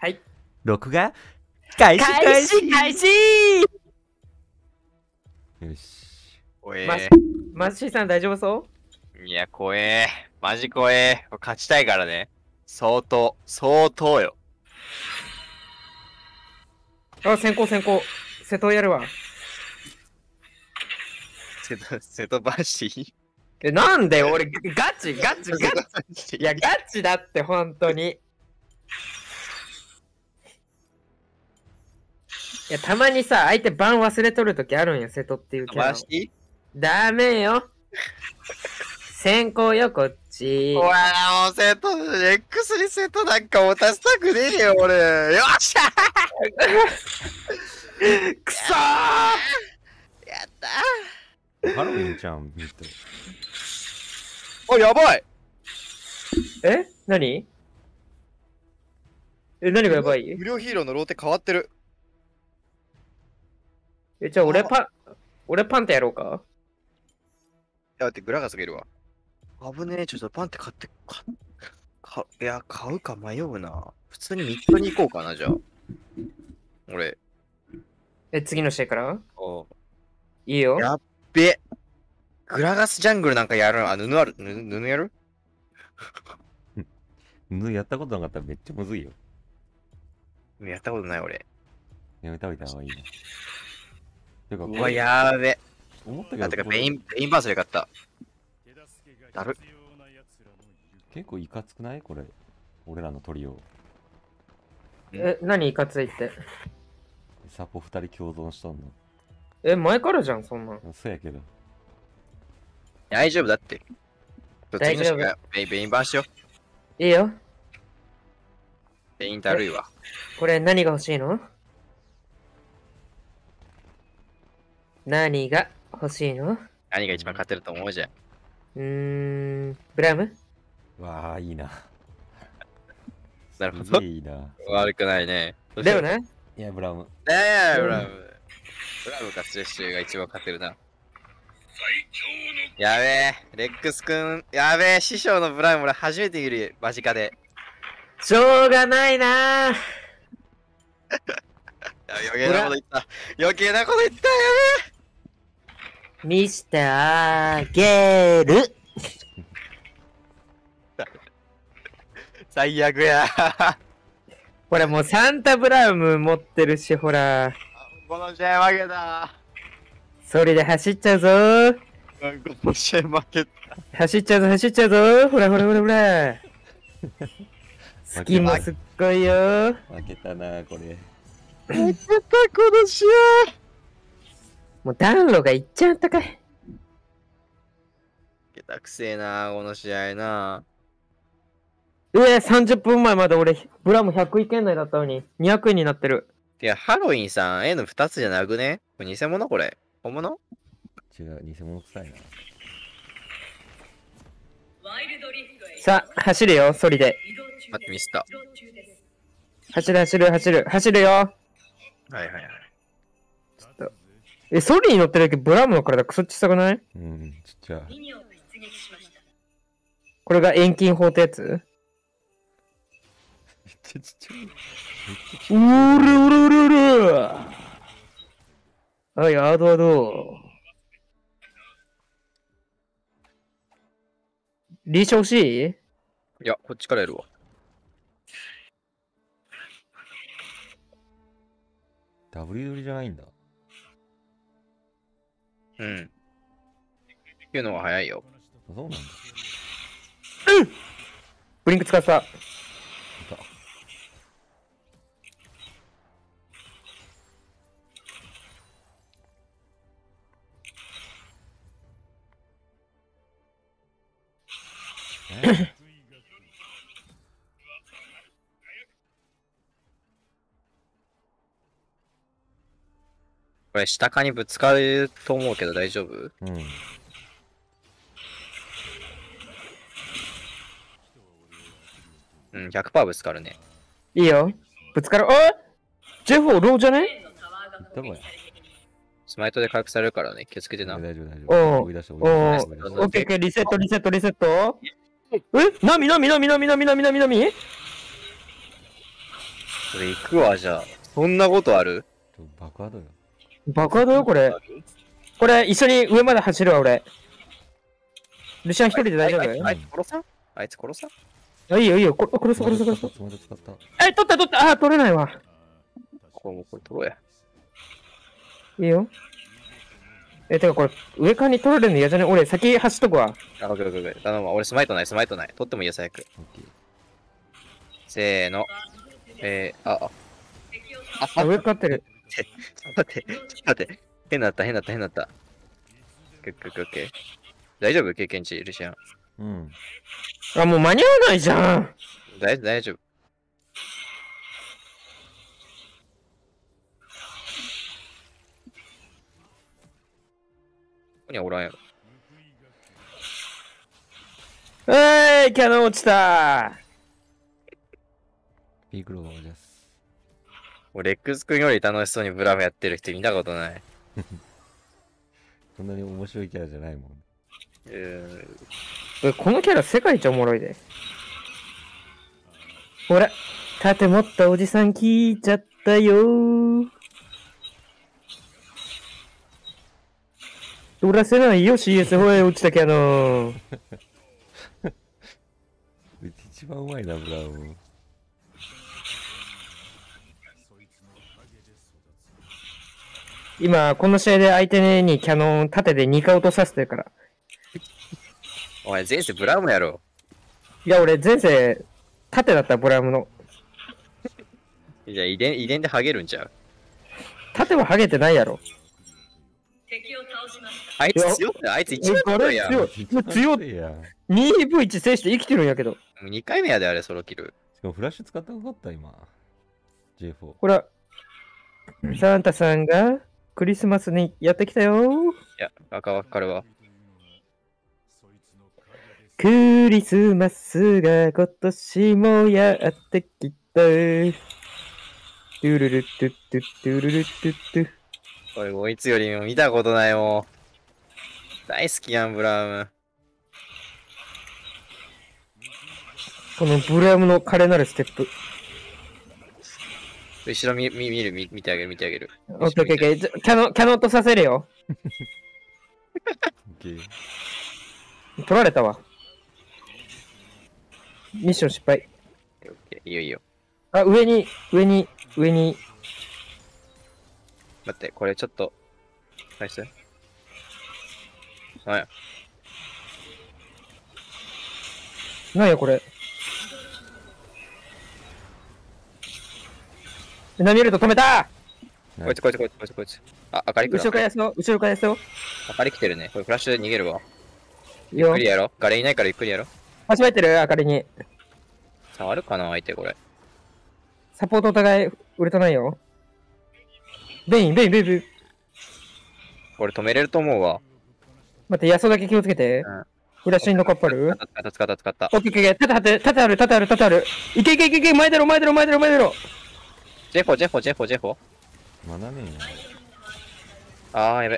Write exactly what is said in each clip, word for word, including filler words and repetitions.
はい。 録画開始開始開始よし。 怖えマスマッシーさん大丈夫そー。いや、怖えー。マジ怖えー。勝ちたいからね。相当、相当よ。 う？あ、先行先行。瀬戸やるわ。 瀬戸、瀬戸橋え、なんで俺、ガチガチガチいや、ガチだって、ほんとに。いや、たまにさ、相手番忘れとるときあるんや、瀬戸っていうキャラを。ダメよ。先行よ、こっち。 おわもう瀬戸、X に瀬戸なんか持たせたくねえよ、俺。よっしゃーくそーやったハロウィンちゃん、見て。 ー。あ、やばいえ何え、何がやばい？ 無料ヒーローのローテ変わってる。 え、じゃあ俺パン、俺パンってやろうか？ いや、待って、グラガスがいるわ。危ねえ、ちょっとパンって買って、か、か、いや、買うか迷うな。普通にミッドに行こうかな、じゃあ。俺。 え、次の試合からおいいよ。 やっべ。グラガスジャングルなんかやるのあ、布ある、布、布やる布やったことなかったらめっちゃむずいよ。 やったことない、俺。 やめたおいた方がいいな。てか、 うわ、やーべ。あ、 思ったけど、 てか、ベイン、ベインバースで買った。だる。 結構いかつくないこれ。俺らのトリオ。 え、何いかついって。 サポ二人共存しとんの。 え、前からじゃん、そんなん。 そうやけど。 大丈夫だって。 大丈夫次の試合ベイベインバーしよう。 いいよ。 ベインだるいわ。 これ何が欲しいの？何が欲しいの？ 何が一番勝てると思うじゃん。 うーん、ブラム？ わあ、いいな。 なるほど。 いいな。 悪くないね。 だよね。 いや、ブラウン。 いやいや、ブラム。ブラムかスレッシュが一番勝てるな。やべえ、レックスくん、やべえ、師匠のブラウン俺初めて見る、間近で。 しょうがないなぁ。 余計なこと言った。余計なこと言った、や見してあげる。 べえ。最悪や。 ほらもうサンタブラウム持ってるし、ほら。 この試合負けた。 それで走っちゃうぞー。 この試合負けた。 走っちゃうぞ、走っちゃうぞー。ほらほらほらほら。スキンもすっごいよー。 負けたな、これ。 負けた、この試合。 もう暖炉がいっちゃったかい。 負けたくせえな、この試合な。 えー、さんじゅっぷんまえまで俺、ブラムひゃくい圏内だったのに、にひゃくえんになってる。 いや、ハロウィンさん、N ふたつじゃなくね？これ偽物これ。本物？ 違う、偽物臭いな。 さあ、走るよ、ソリで。 待って、ミスった。 走る走る走る、走るよ。 はいはいはい。 ちょっと。え、ソリに乗ってるけど、ブラムの体クソ小さくない？ うん、ちっちゃい。 これが遠近法ってやつ？ めっちゃちっちゃい。 うるうるうるうる。はい、アドアド。リーショ欲しい？ いや、こっちからやるわ。 ダブリ取りじゃないんだ。 うん。言うのは早いよ。 そうなんだ。 うん！ブリンク使った。 これ、下かにぶつかると思うけど大丈夫？ うん。 うん、ひゃくパーセント ぶつかるね。 いいよ。ぶつかる。おい！ジェフォーローじゃね？ どこや？ スマイトで回復されるからね、気をつけてな。 大丈夫、大丈お夫。 う追い出して、追いお出ーして。追い出してオッケーオッケー、リセット、リセット、リセット。えなみなみなみなみなみなみなみなみこれ行くわ、じゃあ。そんなことある？ 爆破だよ。 爆破だよ、これ。これ、一緒に上まで走るわ、俺。ルシアン一人で大丈夫？ あいつ殺さん？あいつ殺さん？ あ、いいよ、いいよ。こ殺す、殺す、殺す。え、取った、取った。あ、取れないわ。 これもうこれ取ろうや。 いいよ。え、てかこれ、上からに取られるの嫌じゃね？俺、先走っとくわ。 あ、オッケーオッケーオッケー。頼むわ。俺スマイトない、スマイトない。取ってもいいよ、最悪。せーの。えー、あ、あ。 あ、あ上かってる。 ちょっと待って、ちょっと待って。変なった、変なった、変なった。オッケーオッケーオッケー。大丈夫？経験値、ルシアン。 うん。 あ、もう間に合わないじゃん。 大大丈夫。ここにはおらんやろ。 えーい、キャノン落ちた。 ピークローバーです。 俺、レックス君より楽しそうにブラムやってる人見たことない。 そんなに面白いキャラじゃないもん。 えー、このキャラ世界一おもろいで。ほら、盾持ったおじさん聞いちゃったよー。取らせないよ シーエス ほえ落ちたキャノン。 一番うまいな、ブラウン。 今、この試合で相手にキャノン盾でにかい落とさせてるから。 お前、前世ブラウムやろ。 いや、俺、前世、盾だった、ブラウムの。 じゃあ、遺伝、遺伝でハゲるんちゃう？ 盾はハゲてないやろ。 あいつ強いあいつ一番強いやん。 強い。強い。にブイいち 制して生きてるんやけど。 にかいめやで、あれ、ソロキル。 しかもフラッシュ使ったかかった、今。ジェイフォー。 ほら、サンタさんがクリスマスにやってきたよ。いや、赤わかるわ。 クリスマスが今年もやってきた。トゥルルトゥトゥトゥルルトゥトゥ。 これ、もういつよりも見たことないもん。大好きやん、ブラウム。 このブラウムの華麗なるステップ。 後ろ見見見る見、見てあげる、見てあげる。 オッケーオッケーオッケー。キャノン、キャノンとさせるよ。取られたわ。ミッション失敗。 オッケー、いいよいいよ。 あ、上に、上に、上に。 待って、これちょっと。ナイス。なんや。 なんやこれ。ナミルト止めた。 こいつこいつこいつこいつこいつ。あ、明かり来る。 後ろからやすよ。後ろからやすよ。 明かり来てるね。これフラッシュで逃げるわ。 いいよ。 ゆっくりやろ。ガレいないからゆっくりやろ。 始めてる、明かりに。 触るかな、相手これ。 サポートお互い売れてないよ。ベイン、ベイン、ベイン、ベイン。 これ止めれると思うわ。 待って、ヤソだけ気をつけて。うん、フラッシュインのカッパル。 使った、使った、使った。 オッケーオッケー、縦、縦、縦ある、縦ある、縦ある。いけいけいけいけ、前出ろ、前出ろ、前出ろ、前出ろ。 ジェフォ、ジェフォ、ジェフォ、ジェフォ。 まだねえあー、やべ。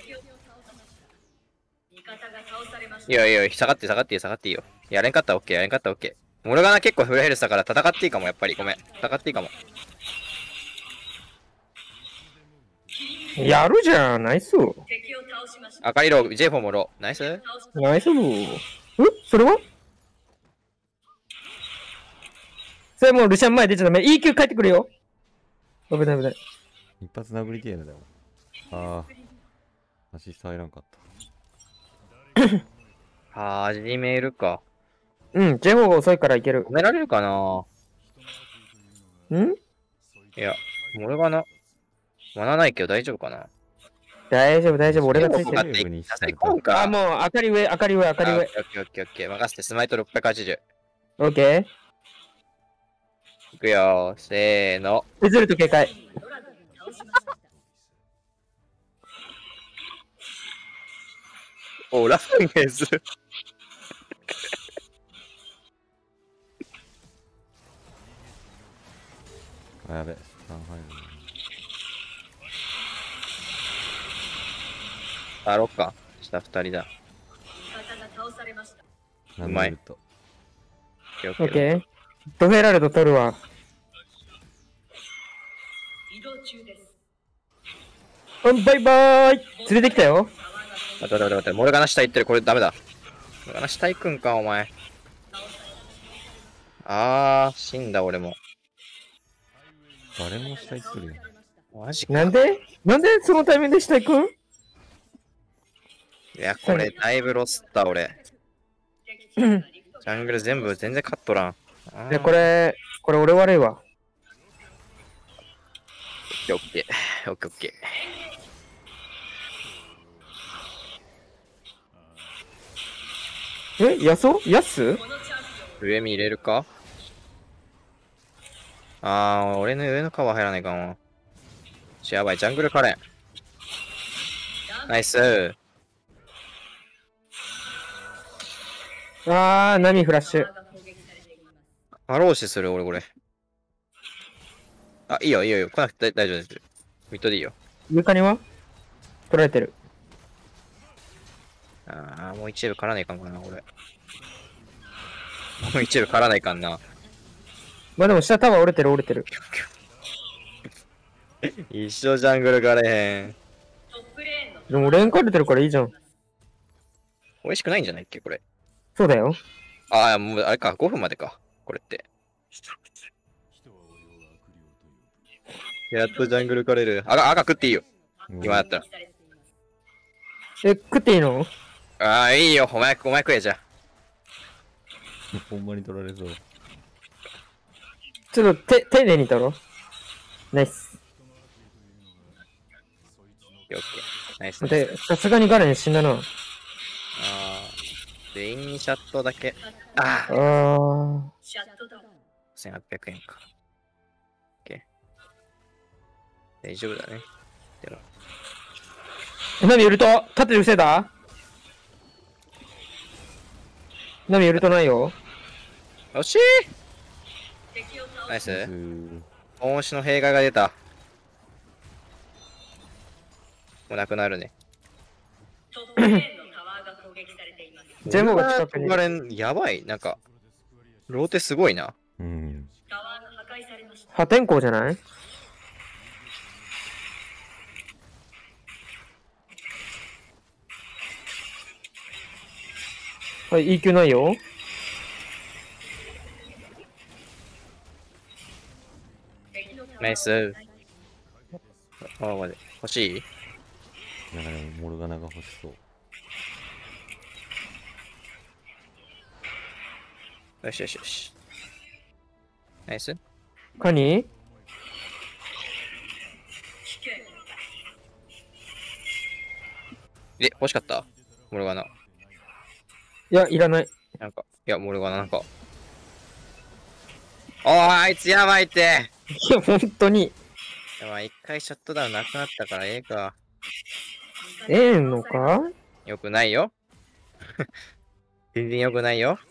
いいよいいよ、下がって下がっていいよ、下がっていいよ。やれんかったらオッケー、やれんかったらオッケー。モルガナ結構フルヘルスだから戦っていいかも、やっぱり。ごめん。戦っていいかも。 やるじゃん、ナイス。 赤いロー、ジェフォもロー。ナイスナイスロー。えそれはそれもうルシャン前出ちゃダメ。イーキュー 帰ってくるよ。危ない危ない。 一発殴りてえな、でも。ああ。アシスト入らんかった。 はー、始めるか。 うん、ジェフォーが遅いからいける。 止められるかなんいや、モルガナ。マナないけど大丈夫かな大丈夫、大丈夫。俺がついてる。あ、もう、明かり上、明かり上、明かり上。 オッケーオッケーオッケーオッケー。任せて、スマイトろっぴゃくはちじゅう。 オッケー。 いくよー、せーの。 エズルと警戒。 お、ラフゲーズ。 あ、やべ。スタン入る。 あ、ロッカー。下二人だ。 うまい。 オッケー。ドフェラルド取るわ。 うんバイバーイ連れてきたよ。 待って待って待って待って、モルガナ下行ってる。これダメだ。モルガナ下行くんか、お前。あー、死んだ俺も。 誰も下行ってるよ。 マジか。 なんでなんでそのタイミングで下行くん？ いや、これだいぶロスった俺。ジャングル全部全然勝っとらん。あーいや、これ、これ俺悪いわ。 オッケー、オッケーオッケー。 え、ヤソヤス上見入れるか？あー、俺の上の川入らないかも。ちやばい、ジャングルカレン。ナイスー。 あー、ナミフラッシュ。 ハローシする俺これ。あ、いいよいいよいいよ。来なくて大丈夫です。ミッドでいいよ。 床には取られてる。 あー、もう一部狩らないかんかな、俺。もう一部狩らないかんな。 まあでも下タワー折れてる折れてる。 一生ジャングル狩れへん。 でもレーン借りてるからいいじゃん。 美味しくないんじゃないっけ、これ。 そうだよ。 あー、もうあれか、ごふんまでか。これって。やっとジャングル狩れる。赤、赤食っていいよ。今だったら。 え、食っていいの？ ああ、いいよ。お前、お前食えじゃ。 ほんまに取られそう。 ちょっとて丁寧に取ろう。ナイス。 オッケー。ナイス。 で、さすがにガレン死んだな。 ああ。全員にシャットだけ。ああ。 あー。 せんはっぴゃくえんか。オッケー。大丈夫だね。でも。 え、ナミウルト縦で防いだ？ナミウルトないよ。 惜しいナイス。本押しの弊害が出た。もうなくなるね。 ジェモが近くに。 ガレン、やばい。なんか、ローテすごいな。 うん。 破天荒じゃない？はい、イーキュー ないよ。 ナイス。ああ、まで。欲しい？ だからモルガナが欲しそう。 よしよしよし。ナイス。 カニ？ え、欲しかったモルガナ。 いや、いらない。 なんか、いや、モルガナなんか。おー、あいつやばいって。 いや、ほんとに。 やばい、一回シャットダウンなくなったからええか。 ええのか？ よくないよ。全然よくないよ。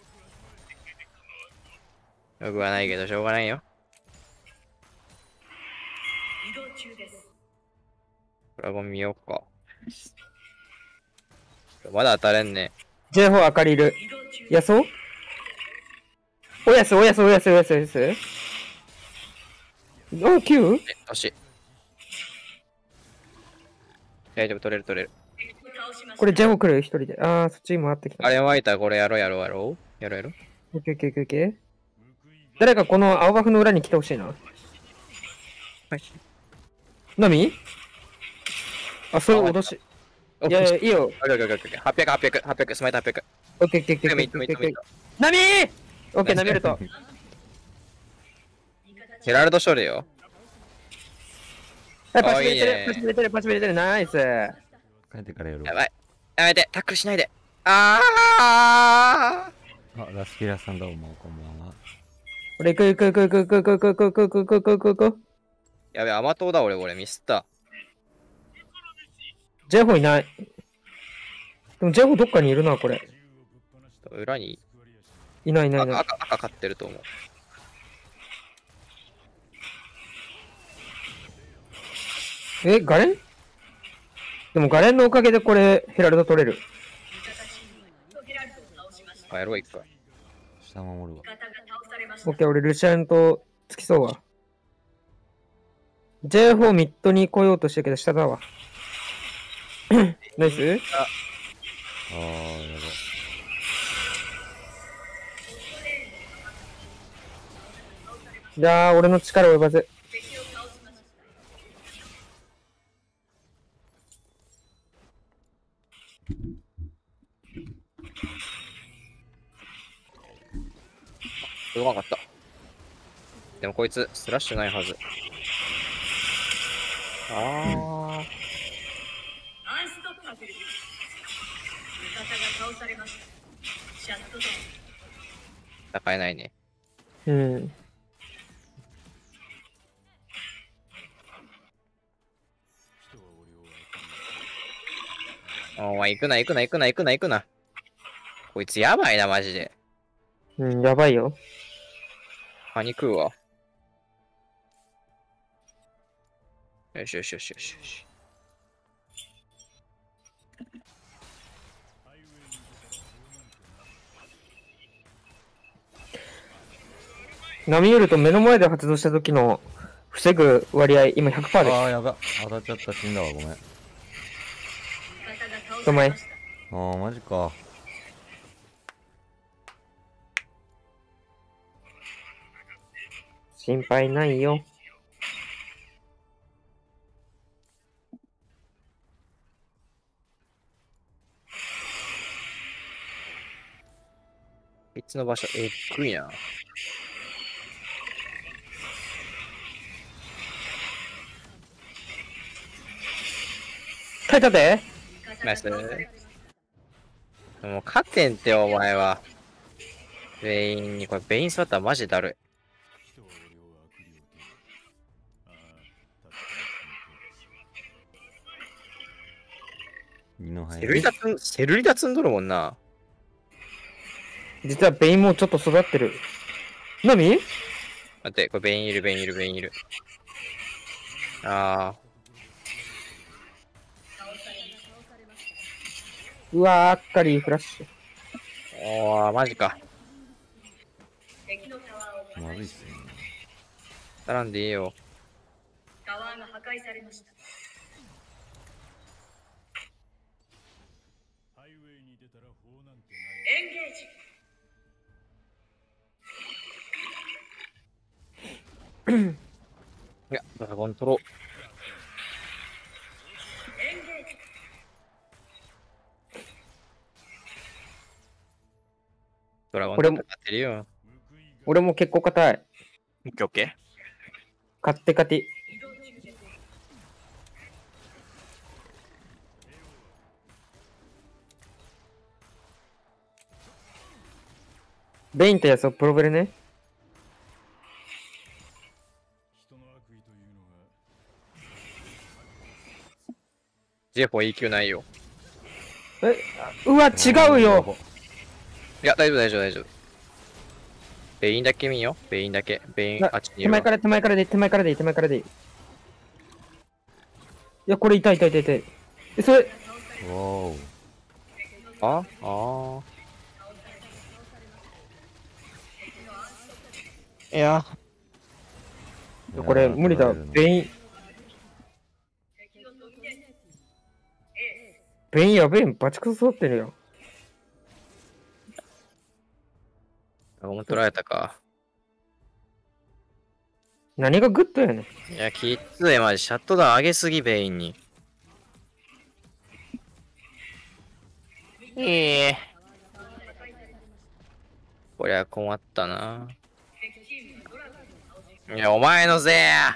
よくはないけど、しょうがないよ。ドラゴン見ようか。まだ当たれんね。 ジェイフォー 明かりいる。やそうおやすおやすおやすおやすおやすお、きゅう？ え、惜しい。大丈夫、取れる取れる。 これジェイフォー来る一人で。あー、そっち回ってきた。 あれ湧いた、これやろうやろうやろうやろうやろう。 オッケーオッケーオッケーオッケー。誰かこの青バフの裏に来てほしいな。 はい。 ナミ？あ、そう、脅し。いやいや、いいよ。 オッケーオッケーオッケー。はっぴゃく、はっぴゃく、はっぴゃく、スマイトはっぴゃく。 オッケーオッケーオッケーオッケーオッケーオッケー。ナミー！オッケー、ナミルト。 ヘラルド処理よ。 はい、パチいいねビれてる、パチビれてる、パチビれてる、ナイス。 帰ってからやろう。 やばい。やめて、タックルしないで。あーあ、ラスピラさんどうも、こんばんは。 これ、行く行く行く行く行く行く行く行く行く行く行く。 やべ、甘党だ俺、俺、ミスった。 ジェイフォーいない。でもジェイフォーどっかにいるな、これ。 裏にいないいないいない。 赤、赤買ってると思う。 え、ガレン？でもガレンのおかげでこれ、ヘラルド取れる。 あ、やろう、一回。 下守るわ。 オッケー、俺ルシアンとつきそうわ。 ジェイフォー ミッドに来ようとしたけど下だわ。ナイス。 あー、やば。 いやー、俺の力及ばず。 うまかった。でもこいつ、スラッシュないはず。あー。 アンストッパブル。味方が倒されました。シャットダウン。 戦えないね。 うん。 お前行くな行くな行くな行くな行くな。こいつやばいなマジで。 うん、やばいよ。 歯に食うわ。よしよしよしよしよし。 波打ると目の前で発動した時の防ぐ割合、今 ひゃくパーセント です。 あー、やば。当たっちゃった。死んだわ。ごめん。あお前。 ー、マジか。 心配ないよ。 いつの場所、えっぐいな。 書いたで。 ナイス。もう勝てんってお前は。ベインに、これベイン座ったらマジでだる二のい。 肺セルリタ積ん、セルリタ積んどるもんな。 実はベインもちょっと育ってる。何？ 待って、これベインいる、ベインいる、ベインいる。あうわー、あっかりフラッシュ。 ー。おー、マジか。 まずいっすね。 並んでいいよ。 タワーが破壊されました。エンゲージ。 いや、ドラゴン取ろう。 エンゲージ。 ドラゴン取ってるよ。 俺も結構硬い。 オッケーオッケー。 勝手勝手。ベインってやつをプロベルね。 ジェフォー イーキュー ないよ。 え、うわ、違うよ。 いや、大丈夫大丈夫大丈夫。ベインだけ見よ。ベインだけ。ベイン、 なあっちにいるわ。 手前から手前からでいい、手前からでいい、手前からでいい。いや、これ痛い痛い痛い痛い。え、それ、 わーああー。いや、 お。 これ無理だ。ベイン。ベインやべえ、バチクソ育ってるよ。 ドラゴン取られたか。 何がグッドやねん。 いや、きっつい、マジ。シャットダウン上げすぎ、ベインに。いい。こりゃ困ったな。いや、お前のせいや。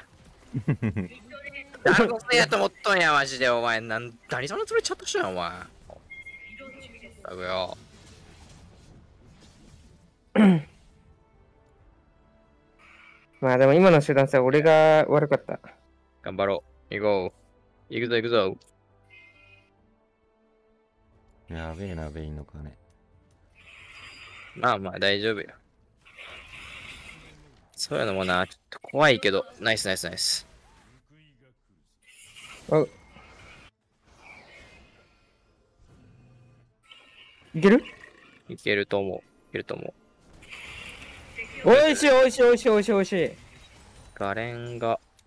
誰のせいやと思っとんや、マジで、お前。なん、何そのつもりチャットしたんや、お前。たくよ。 まあでも今の集団さ、俺が悪かった。 頑張ろう。行こう。行くぞ、行くぞ。 やべえな、ベインの金。 まあまあ、大丈夫よ。そういうのもな、ちょっと怖いけど、ナイスナイスナイス。 あ、いける？ いけると思う。いけると思う。 おいしいおいしいおいしいおいしいおいしい。 ガレンが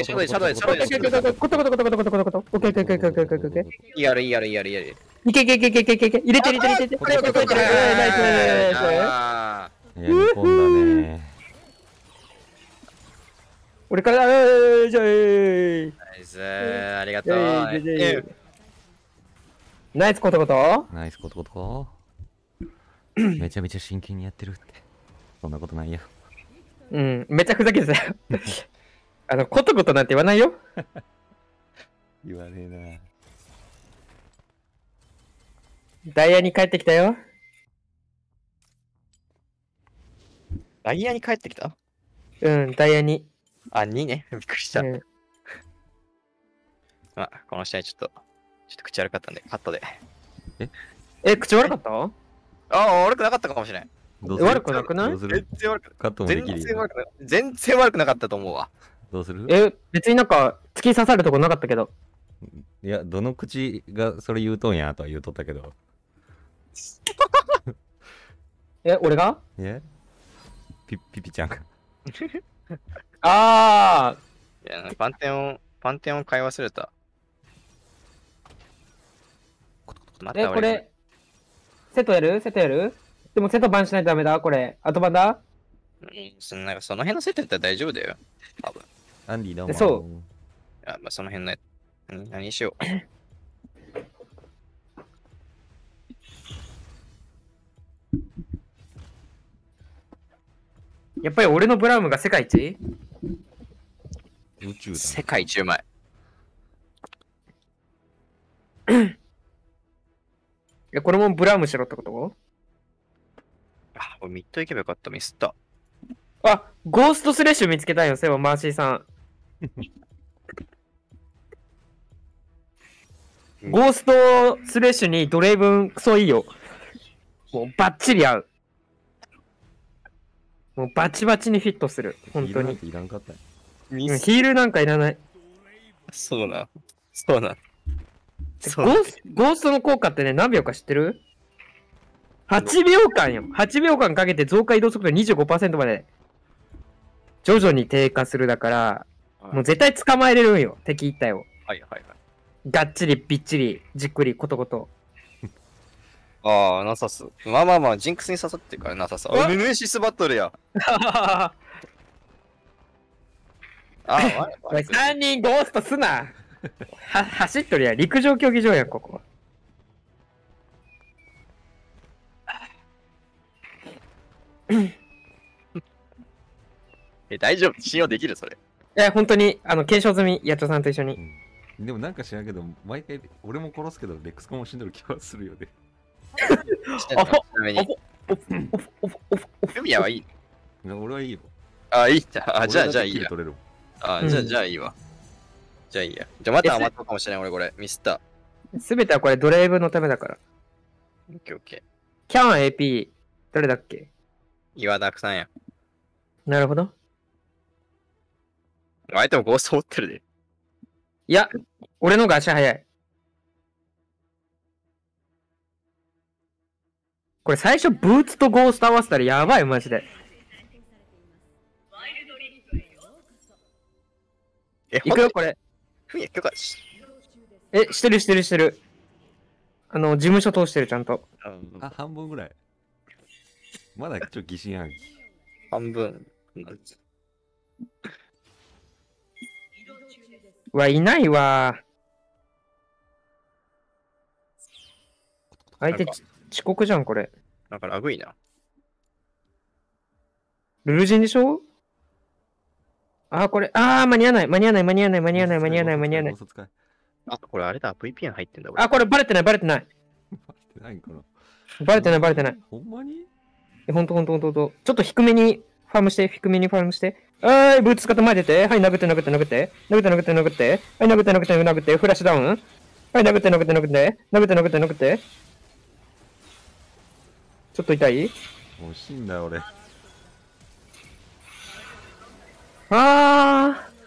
シャドウで、シャドウで、シャドウで、シャドウで。 コトコトコトコトコトコトコト。オッケーオッケーオッケーオッケーオッケーオッケーオッケー。 いいやる、いいやる、いいやる、いいやる。 いけいけいけいけいけいけいけ。入れて入れて入れて。 これこれこれこれ。 ナイスナイスナイス。 あやり込んだね。 俺から、えー、じゃあ、えー。 ーナイス、ありがとう。 えーじゃあえーナイスコトコト。 ナイスコトコト。めちゃめちゃ真剣にやってるって。そんなことないよ。 うん、めっちゃふざけてたよ。あの、コトコトなんて言わないよ。 言わねえダイヤに帰ってきたよ。 ダイヤに帰ってきた？ うん、ダイヤに。 あ、にね。びっくりした。 うん、 まあ、この試合ちょっと、ちょっと口悪かったんで、カットで。 え、口悪かった？ ああ、悪くなかったかもしれない。 どうする？ 悪くなくない？ どうす全る？ 然悪くカットもで全きるよ。 然悪くな全然悪くなかったと思うわ。 どうする？ え、別になんか突き刺さるとこなかったけど。 いや、どの口がそれ言うとんやとは言うとったけど。 え、俺が？ えピピピちゃんが。 あいや、パンテオン、パンテオン買い忘れた。 ー。え、これ、セットやる？セットやる？でもセットバンしないとダメだ、これ。後バンだ？ うん、そのなんかその辺のセットやったら大丈夫だよ。多分。 アンディどうも。 そうあ、まあ、その辺のやうん何にしよう。 やっぱり俺のブラウムが世界一？ 宇宙だ。 世界一うまい。 え、これもブラウムしろってこと？ あ、俺ミッド行けばよかった、ミスった。 あ、ゴーストスレッシュ見つけたよ、そういえばマーシーさん。ゴーストスレッシュにドレイブンクソいいよ。もうバッチリ合う。もうバチバチにフィットする。本当に。 いらんかったよ。 うんヒールなんかいらない。 そうな。そうな。 ゴそうースゴーストの効果ってね、何秒か知ってる？ はち 秒間よ。はちびょうかんかけて増加移動速度 にじゅうごパーセント まで徐々に低下するだから、もう絶対捕まえれるんよ。敵一体を。 はいはいはい。 がっちり、びっちり、じっくり、ことこと。 ああ、なさす。まあまあまあ、ジンクスに刺さってるからなさす。あ、ネメシスバトルや。ああ、 おい、さんにんゴーストすな。は、走っとるやん。陸上競技場やん、ここ。 え、大丈夫？信用できるそれ。 え、本当に、あの、検証済み、ヤッチョさんと一緒に。 うん、でもなんか知らんけど、毎回俺も殺すけど、レックスコも死んでる気はするよね。 あほちなみに。 オフ、オフ、オフ、オフ、オフ。 フミヤはいいいや俺はいいよ。 あ、いいじゃん。あ、じゃあ、じゃあいいや。 俺だけキル取れるもん。 あ、じゃあ、 うんじゃあいいわ。じゃあいいや。じゃあまた余ったかもしれない、俺これ。ミスった。 すべてはこれドライブのためだから。 オッケーオッケー。 キャン エーピー、誰だっけ？ 岩田さんや。 なるほど。 相手もゴースト持ってるで。 いや、俺のが足早い。これ最初ブーツとゴースト合わせたらやばい、マジで。 ワイルドリフトへようこそ。 え、 いくよ、これ。 フミヤ許可し。 え、してるしてるしてる。あの、事務所通してる、ちゃんと。 あ、半分ぐらい。まだちょっと疑心暗鬼。 半分。 うわ、いないわ。相手ち遅刻じゃん、これ。 なんかラグいな。 ルルジンでしょ？あー、これ、あー、間に合わない、間に合わない、間に合わない、間に合わない、間に合わない、間に合わない。 あ、これあれだ。ブイピーエヌ 入ってんだ、俺。 あ、これバレてない、バレてない。 バレてないんかな。 バレてない、バレてない。 ほんまに？ え、ほんとほんとほんとほんと。ちょっと低めにファームして、低めにファームして。はーい、ブーツ使って前出て。はい、殴って殴って殴って。殴って殴って殴って。はい、殴って殴って殴って。フラッシュダウン。はい、殴って殴って殴って。殴って殴って殴って。ちょっと痛い？ もう死んだよ、俺。 あー。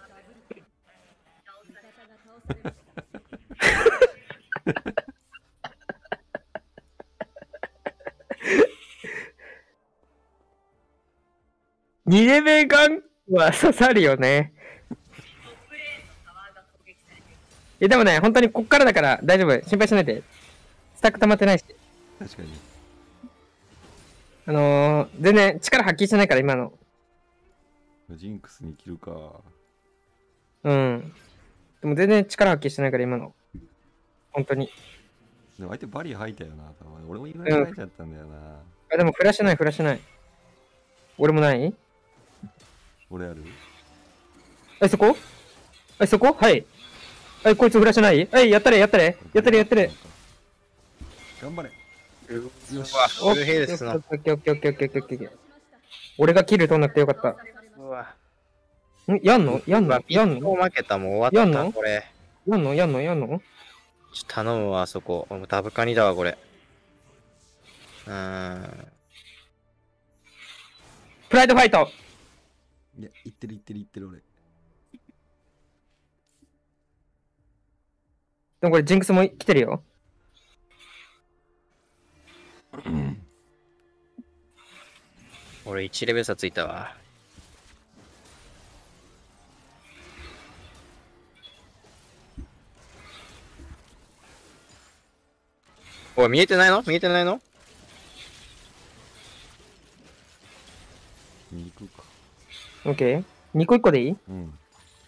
にレベルガンは刺さるよね。え、でもね、本当にこっからだから大丈夫。心配しないで。スタック溜まってないし。 確かに。 あのー、全然力発揮してないから、今の。 ジンクスに切るか。 うん。でも全然力発揮してないから、今の。本当に。 でも相手バリー吐いたよな、多分。俺も意外に吐いちゃったんだよな。 あ、でもフラッシュない、フラッシュない。俺もない？ 俺ある？ え、そこ？え、そこ？はい。え、こいつフラッシュない？はい、やったれ、やったれ。やったれ、やったれ。 頑張れ。 うわ、フルヘルスの。 オッケーオッケーオッケーオッケーオッケーオッケーオッケー。俺がキル取んなくてよかった。 うわ。 んやんのやんうわのやんの負けた、もう終わった、 やんのこれ。 やんのやんのやんのちょっと頼むわ、あそこ。もうダブカニだわ、これ。うーん。 プライドファイト。 いや、いってるいってるいってる俺。 でもこれジンクスも来てるよ。 俺いちレベル差ついたわ。おい、見えてないの見えてないのに行くか。 オッケー。にこいっこでいい？ うん。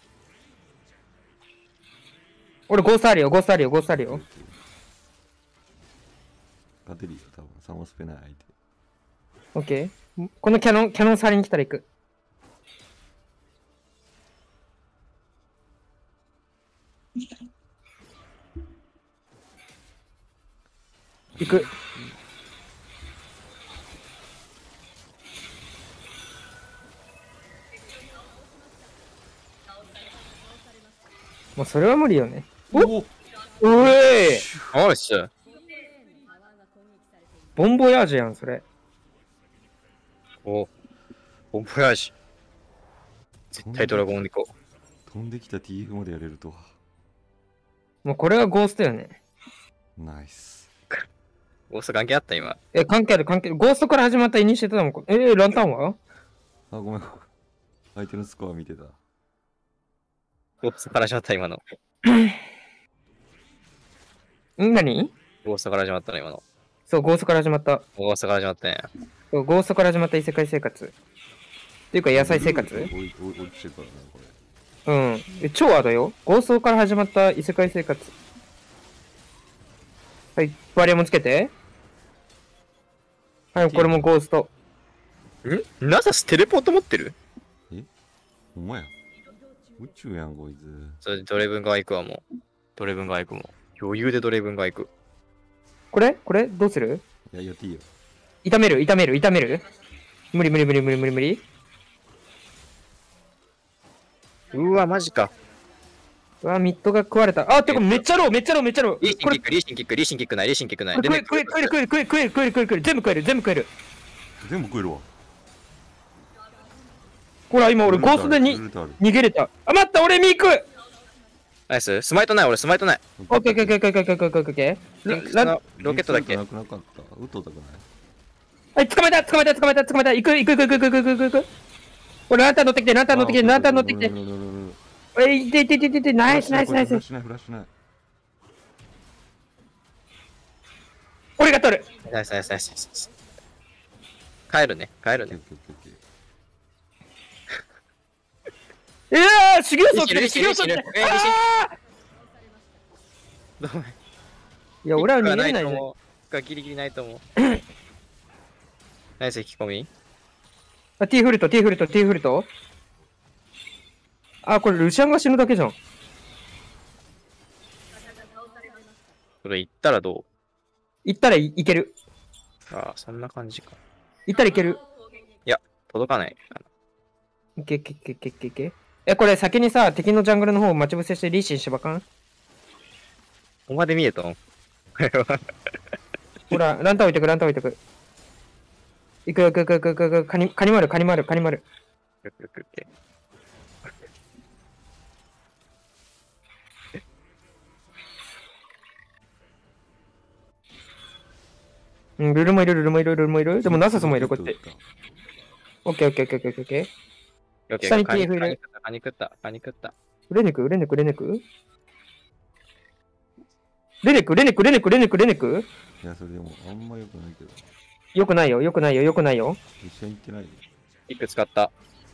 俺ゴーストあるよ、ゴーストあるよ、ゴーストあるよ。 勝てるよ、多分。サモスペない相手。 オッケー。このキャノン、キャノン触りに来たら行く。行く。もうそれは無理よね。 おおうえーおいっす。 ボンボヤージュやん、それ。 お、ボンボヤージュ。絶対ドラゴンで行こ飛んできた ティーエフ までやれるとは。 もうこれがゴーストよね。 ナイス。 う。ゴースト関係あった今。 え、関係ある関係ある。ゴーストから始まったイニシエートだもん。えー、ランタンはあ、ごめん。相手のスコア見てた。 ゴーストから始まった今の。 ん何ゴーストから始まったの今の。 そう、ゴーストから始まった。 ゴーストから始まったんや。 そうゴーストから始まった異世界生活。っていうか野菜生活追い追い追いしてるからね、これ。 うん。え、超アドよ。ゴーストから始まった異世界生活。はい、バリアもつけて。はい、これもゴースト。 んナザステレポート持ってるえほんまや。宇宙やん、こいつ。 それドレブン側行くわ、もう。ドレブン側行くもん。余裕でドレブン側行く。 これこれどうする？ いや、やっていいよ。 炒める炒める炒める無理無理無理無理無理無理。 うわ、マジか。 うわ、ミッドが食われた。あ、てかめっちゃローめっちゃローめっちゃロー。これリーシンキック、リーシンキック、リーシンキックない、リーシンキックない。 食え食え食える食える食える食える食える食える食える全部食える全部食える。 全部食えるわ。 ほら、今俺ゴーストでに逃げれた。あ、待った、俺ミーク。 ナイス。スマイトない、俺スマイトない。 オッケーオッケーオッケーオッケーオッケーオッケーオッケー。ララロケットだっけ。 なくなかった。ウッドだくない。 はい、捕まえた捕まえた捕まえた捕まえた。行く行く行く行く行く行く行く。これランタン乗ってきてランタン乗ってきてランタン乗ってきて。えいていていていていてナイスナイスナイス。 フラッシュないフラッシュない。 俺が取る。 ナイスナイスナイスナイス。帰るね、帰るね。 いやー、修行僧来てる修行僧来てる。あどうも。 ーいや、俺は逃げれないじゃん。 がギリギリないと思う。ナイス引き込み。 あ、T フルト T フルト T フルト。あ、これルシアンが死ぬだけじゃん。 それ行ったらどう行ったら い, いける。 ああ、そんな感じか。 行ったらいける。 いや、届かないかな。 いけいけいけいけいけいけ。え、これ先にさ、敵のジャングルの方を待ち伏せしてリーシンしばかん。 ここまで見えたのほら、ランタン置いてく、ランタン置いてく。行く行く行く行く行く、カニ、カニ丸、カニ丸、カニ丸。 よくよくよく。 うん、ルルもいる、ルルもいる、ルルもいる。でもナサスもいる、こっち。オッケーオッケーオッケーオッケーオッケー。下に ティーエフ いる。 カニ食った、カニ食った。 レネク、レネク、レネク。レネク、レネク、レネク、レネク、レネク。 いや、それでもあんま良くないけど。 よくないよ、よくないよ、よくないよ。 一緒に行ってないよ。 キック使った。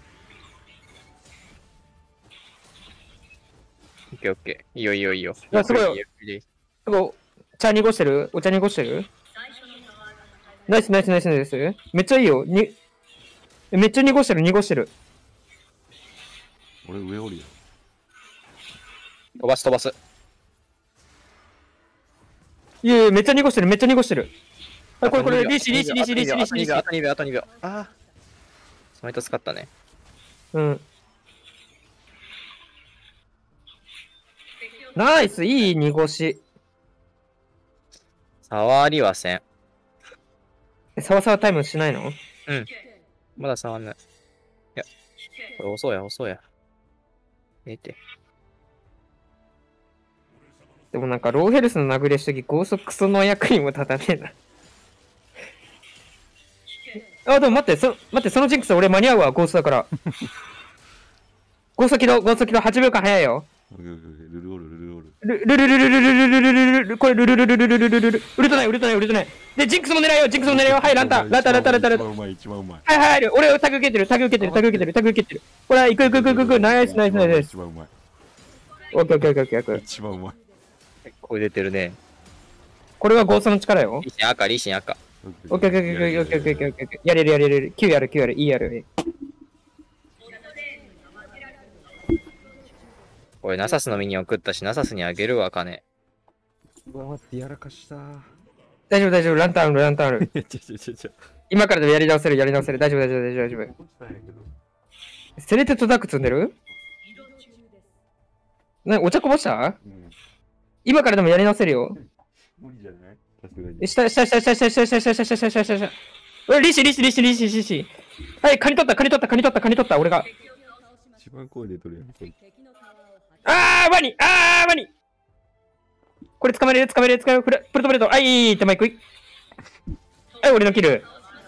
オッケーオッケー。いいよいいよいいよ。 いやすごいよいいいいすごい、茶濁してるお茶濁してるナイスナイスナイスナイス。めっちゃいいよ。に、めっちゃ濁してる、濁してる。 俺上降りよ。 飛ばす飛ばす。 いやいや、めっちゃ濁してる、めっちゃ濁してる。 あ、これこれ、リーシ、リーシ、リーシ、リーシ、リーシ、リーシ。 あとにびょう、あとにびょう。ああ。スマイト使ったね。 うん。ナイス、いい濁し。 触りはせん。 え、サワサワタイムしないの？ うん。まだ触んない。いや、これ遅いや、遅いや。見て。 でもなんか、ローヘルスの殴り主義、高速クソの役にも立たねえな。あ、でも待って、そ、待って、そのジンクス俺間に合うわ、ゴーストだから。ゴースト起動、ゴースト起動はちびょうかん早いよ。 ルルルオルルルオル。 ルルルルルルルルルルルルルこれルルルルルルルルルルウルトないウルトないウルトないでジンクスも狙いよジンクスも狙いよはいランタンランタンランタンランタンランタン一番うまい一番うまい。 はいはい俺をタグ受けてるタグ受けてるタグ受けてるタグ受けてるほら行く行く行く行くナイスナイスナイスナイス一番うまい。 オッケーオッケーオッケーオッケーオッケー一番うまい。 これ出てるね。 これはゴーストの力よリーシン赤、リーシン赤。 オッケーオッケーオッケーオッケーオッケーオッケーオッケーオッケーやれるやれるやれる Q やる Q やる E やるこれナサスのミニオン食ったし、ナサスにあげるわ、金。 うわ、待って、やらかした。 大丈夫大丈夫ランタンあるランタンあるちょちょちょちょ。 今からでもやり直せるやり直せる大丈夫大丈夫大丈夫大丈夫セレテッドダーク積んでるなお茶こぼしたうん。 今からでもやり直せるよ無理じゃないさすがに。 下、下、下、下、下、下、下、下、下、下、下、下、下、下。おい、リシ、リシ、リシ、リシ、リシ。はい、カニ取った、カニ取った、カニ取った、カニ取った、俺が。 一番声出とるやん。これあー、ワニあー、ワニこれ捕まえれる、捕まえれる、捕まえれる、プルプルトプレート。はい、手前食い。はい、俺のキル。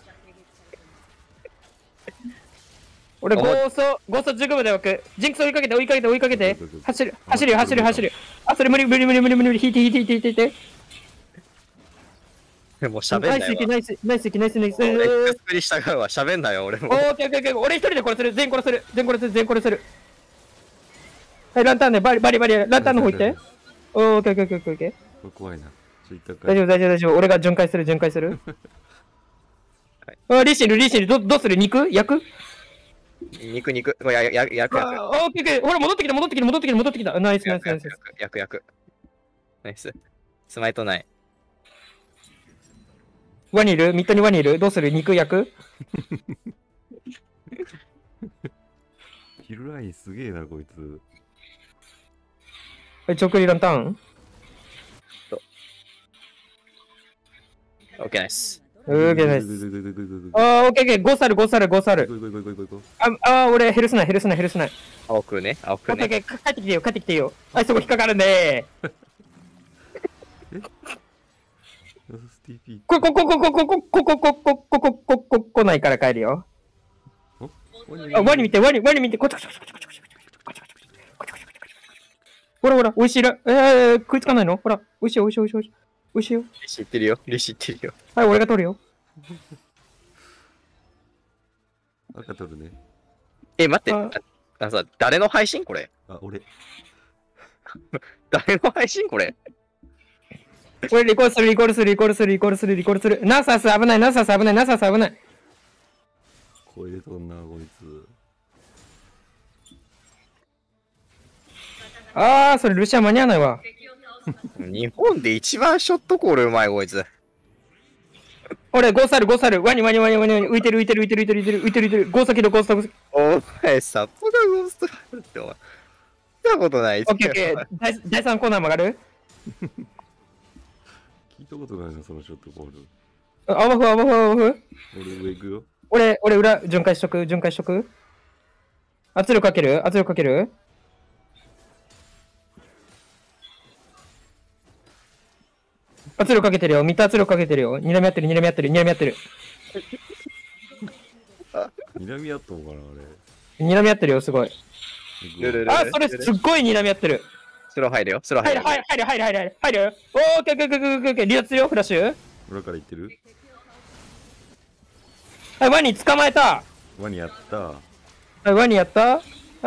俺、ゴースト、ゴーストじゅうごびょうで置く。ジンクス追いかけて、追いかけて、追いかけて。走る、走るよ、走るよ、走るよ。あ、それ無理、無理、無理、無理、無理、無理、引いて、引いて、引いて、引いて。 もう喋んなナイス、 いわ。 ナイス、ナイス、ナイス、ナイス。 エクスプに従うわ、喋んなよ、俺も。 オーケーオーケーオーケー俺一人で殺せる全員殺せる全員殺せる全員殺せるはいランタンねバリバリバリランタンの方行ってオーケーオーケーオーケーオーケーこれ怖いな。ちょ、一回大丈夫大丈夫大丈夫俺が巡回する巡回するあリシルリシルどどうする肉焼く肉肉。これやや焼く焼く。 オーケーオーケーほら戻ってきた戻ってきた戻ってきた戻ってきたナイスナイスナイス焼く焼く焼く。ナイス。スマイトない。 ワニいるミッドにワニいるどうする肉焼くヒルラインすげえな、こいつ。 はい長距離ランタンオッケーナイス。 オーケーナイスあーオーケーオーケーゴサルゴサルゴサルああ俺ヘルスないヘルスないヘルスない青くね、青オッケーオくね。 ッケー帰ってきてよ帰ってきてよはいそこ引っかかるねこここここここここここここここここないから帰るよ。あワニ見てワニワニ見てこちょこちょこちょこちょこちょこちょこちょこちょこちょこちょこほらほら美味しいらえー食いつかないのほら美味しい美味しい美味しい美味しいよリシ知ってるよ。リシ知ってるよ。 はい俺が取るよ。 赤取るね。 え待って。 ああさ誰の配信これ？ あ、俺。 誰の配信これ？ これリコールするリコールするリコールするリコールするリコールするナサス危ないナサス危ないナサス危ない声出とんな、こいつ。 あーそれルシア間に合わないわ日本で一番ショットコールうまいこいつ。 俺ゴーサルゴーサルワニワニワニワニワニ浮いてる浮いてる浮いてる浮いてる浮いてる浮いてる浮いてるゴーサキドゴーサキドお前さ、ポカゴーストあるってお前。見たことない。 オッケーオッケー第第三コーナー曲がる聞いたことないな、そのショットコール。 あアワフアワフアワフ俺上行くよ。 俺、俺裏、巡回しとく、巡回しとく。圧力かける圧力かける圧力かけてるよ。ミッド圧力かけてるよ。睨み合ってる、睨み合ってる、睨み合ってる。 睨み合ったのかな、あ睨み合ってるよ、すごい。 れ。 ルルルあ、それすっごい睨み合ってる。 スロー入るよ。スロー入入る、 るよ。 入る、入る、入る、入る、入る。おー、オッケー、オッケー、オッケー、オッケー、オッケー、離脱するよ、フラッシュ。 裏から行ってるはい、ワニ捕まえた。 ワニやった。 はい、ワニやった。はい、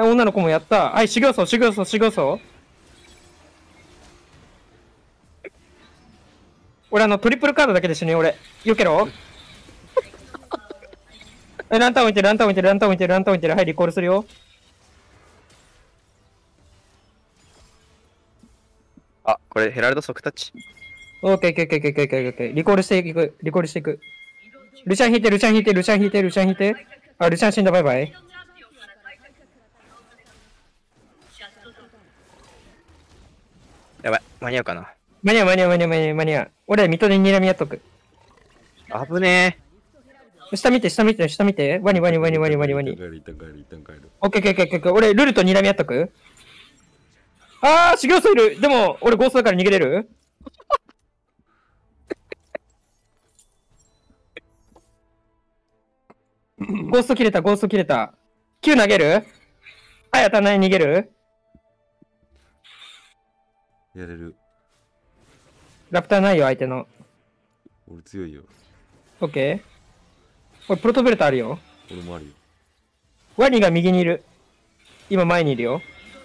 女の子もやった。はい、修行僧、修行僧、修行僧。俺、あの、トリプルカードだけで死ぬよ、俺。よけろ。え、ランタン置いてる、ランタン置いてる、ランタン置いてる、ランタン置いてる。はい、リコールするよ。 あ、これヘラルドソクタッチ。 オッケーオッケーオッケーオッケーオッケーオッケー。リコールしていく。リコールしていく。ルシャン引いて、ルシャン引いて、ルシャン引いて、ルシャン引いて。あ、ルシャン死んだ、バイバイ。 やばい、間に合うかな。 間に合う、間に合う、間に合う、間に合う、間に合う。俺、水戸で睨みやっとく。 危ね下見て、下見て、下見て。ワニ、ワニ、ワニ、ワニ、ワニ、ワニ。 一旦帰る、一旦帰る、一旦帰る。 オッケーオッケーオッケーオッケー。俺、ルルと睨みやっとく。あー、修行僧いる。でも、俺、ゴーストだから逃げれる。ゴースト切れた、ゴースト切れた。Q 投げる。はい、当たんない、逃げる。 やれる。 ラプターないよ、相手の。 俺強いよ。 オッケー。俺、プロトベルトあるよ。 俺もあるよ。 ワニが右にいる。今、前にいるよ。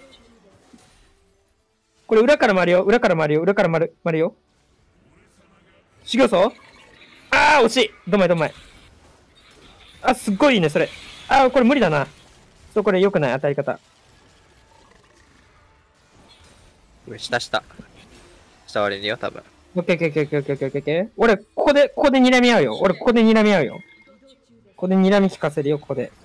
これ、裏から回るよ、裏から回るよ、裏から回る、回るよ。修行僧。あー、惜しい。どんまい、どんまい。あ、すっごいいいね、それ。あー、これ無理だな。そう、これ良くない、当たり方。 え。下下。下割れるよ、多分。 オッケーオッケーオッケーオッケーオッケーオッケーオッケー。俺、ここで、ここで睨み合うよ。俺、ここで睨み合うよ。ここで睨み聞かせるよ、ここで。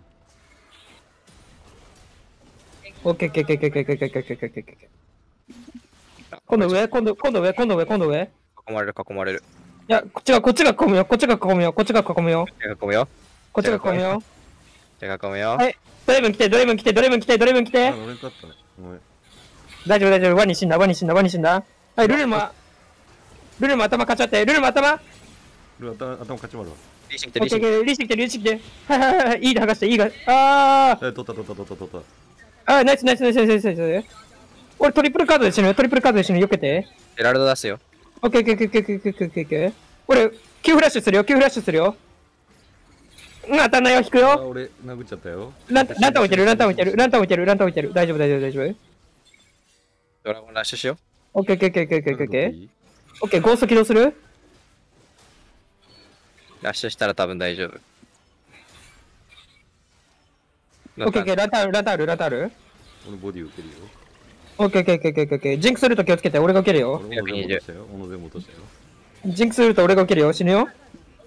オッケーオッケーオッケーオッケーオッケーオッケーオッケーオッケーオッケーオッケーオッケー。今度上、今度、今度上、今度上、今度上。 囲まれる、囲まれる。 いや、こっちが、こっちが囲むよ、こっちが囲むよ、こっちが囲むよ。 囲むよ。 こっちが囲むよ。 じゃあ囲むよ。 はい。ドレブン来て、ドレブン来て、ドレブン来て、ドレブン来てあ、。俺勝ったね。ごめん。 大丈夫、大丈夫。ワニ死んだ、ワニ死んだ、ワニ死んだ。はい、ルルも、ルルも頭かちゃって、ルルも頭。 俺頭、頭勝ちまるわ。 リーシン来て、 オッケーオッケリーシン来て。 ー、リーシ来て、リーシ来て。はいはいはいはい、いいで剥がして、いいが。あー。 え、取った取った取った取った。 あー、ナイスナイスナイスナイスナイスナイス。俺トリプルカードで死ぬよ、トリプルカードで死ぬよ、避けて。 エラルド出すよ。 オッケーオッケーオッケーオッケーオッケーオッケーオッケーオッケー。俺、Q フラッシュするよ、Q フラッシュするよ。うん、当たんないよ、引くあ、 よ。 俺、殴っちゃったよ。 ランタン、ランタン置いてる、ランタン置いてる、ランタン置いてる、ランタン置いてる。大丈夫、大丈夫、大丈夫。 ドラゴンラッシュしよう。 オッケーオッケーオッケーオッケーオッケーオッケー。 いいオッケー、ゴースト起動する。 ラッシュしたら多分大丈夫。 オッケーオッケー、ランタンある、ランタンある、ランタンある。 俺ボディ受けるよ。 オッケーオッケーオッケーオッケーオッケー。ジンクスすると気をつけて、俺が受けるよ。 俺も全部落としたよ。俺全部落としたよ。 ジンクスすると俺が受けるよ。死ぬよ。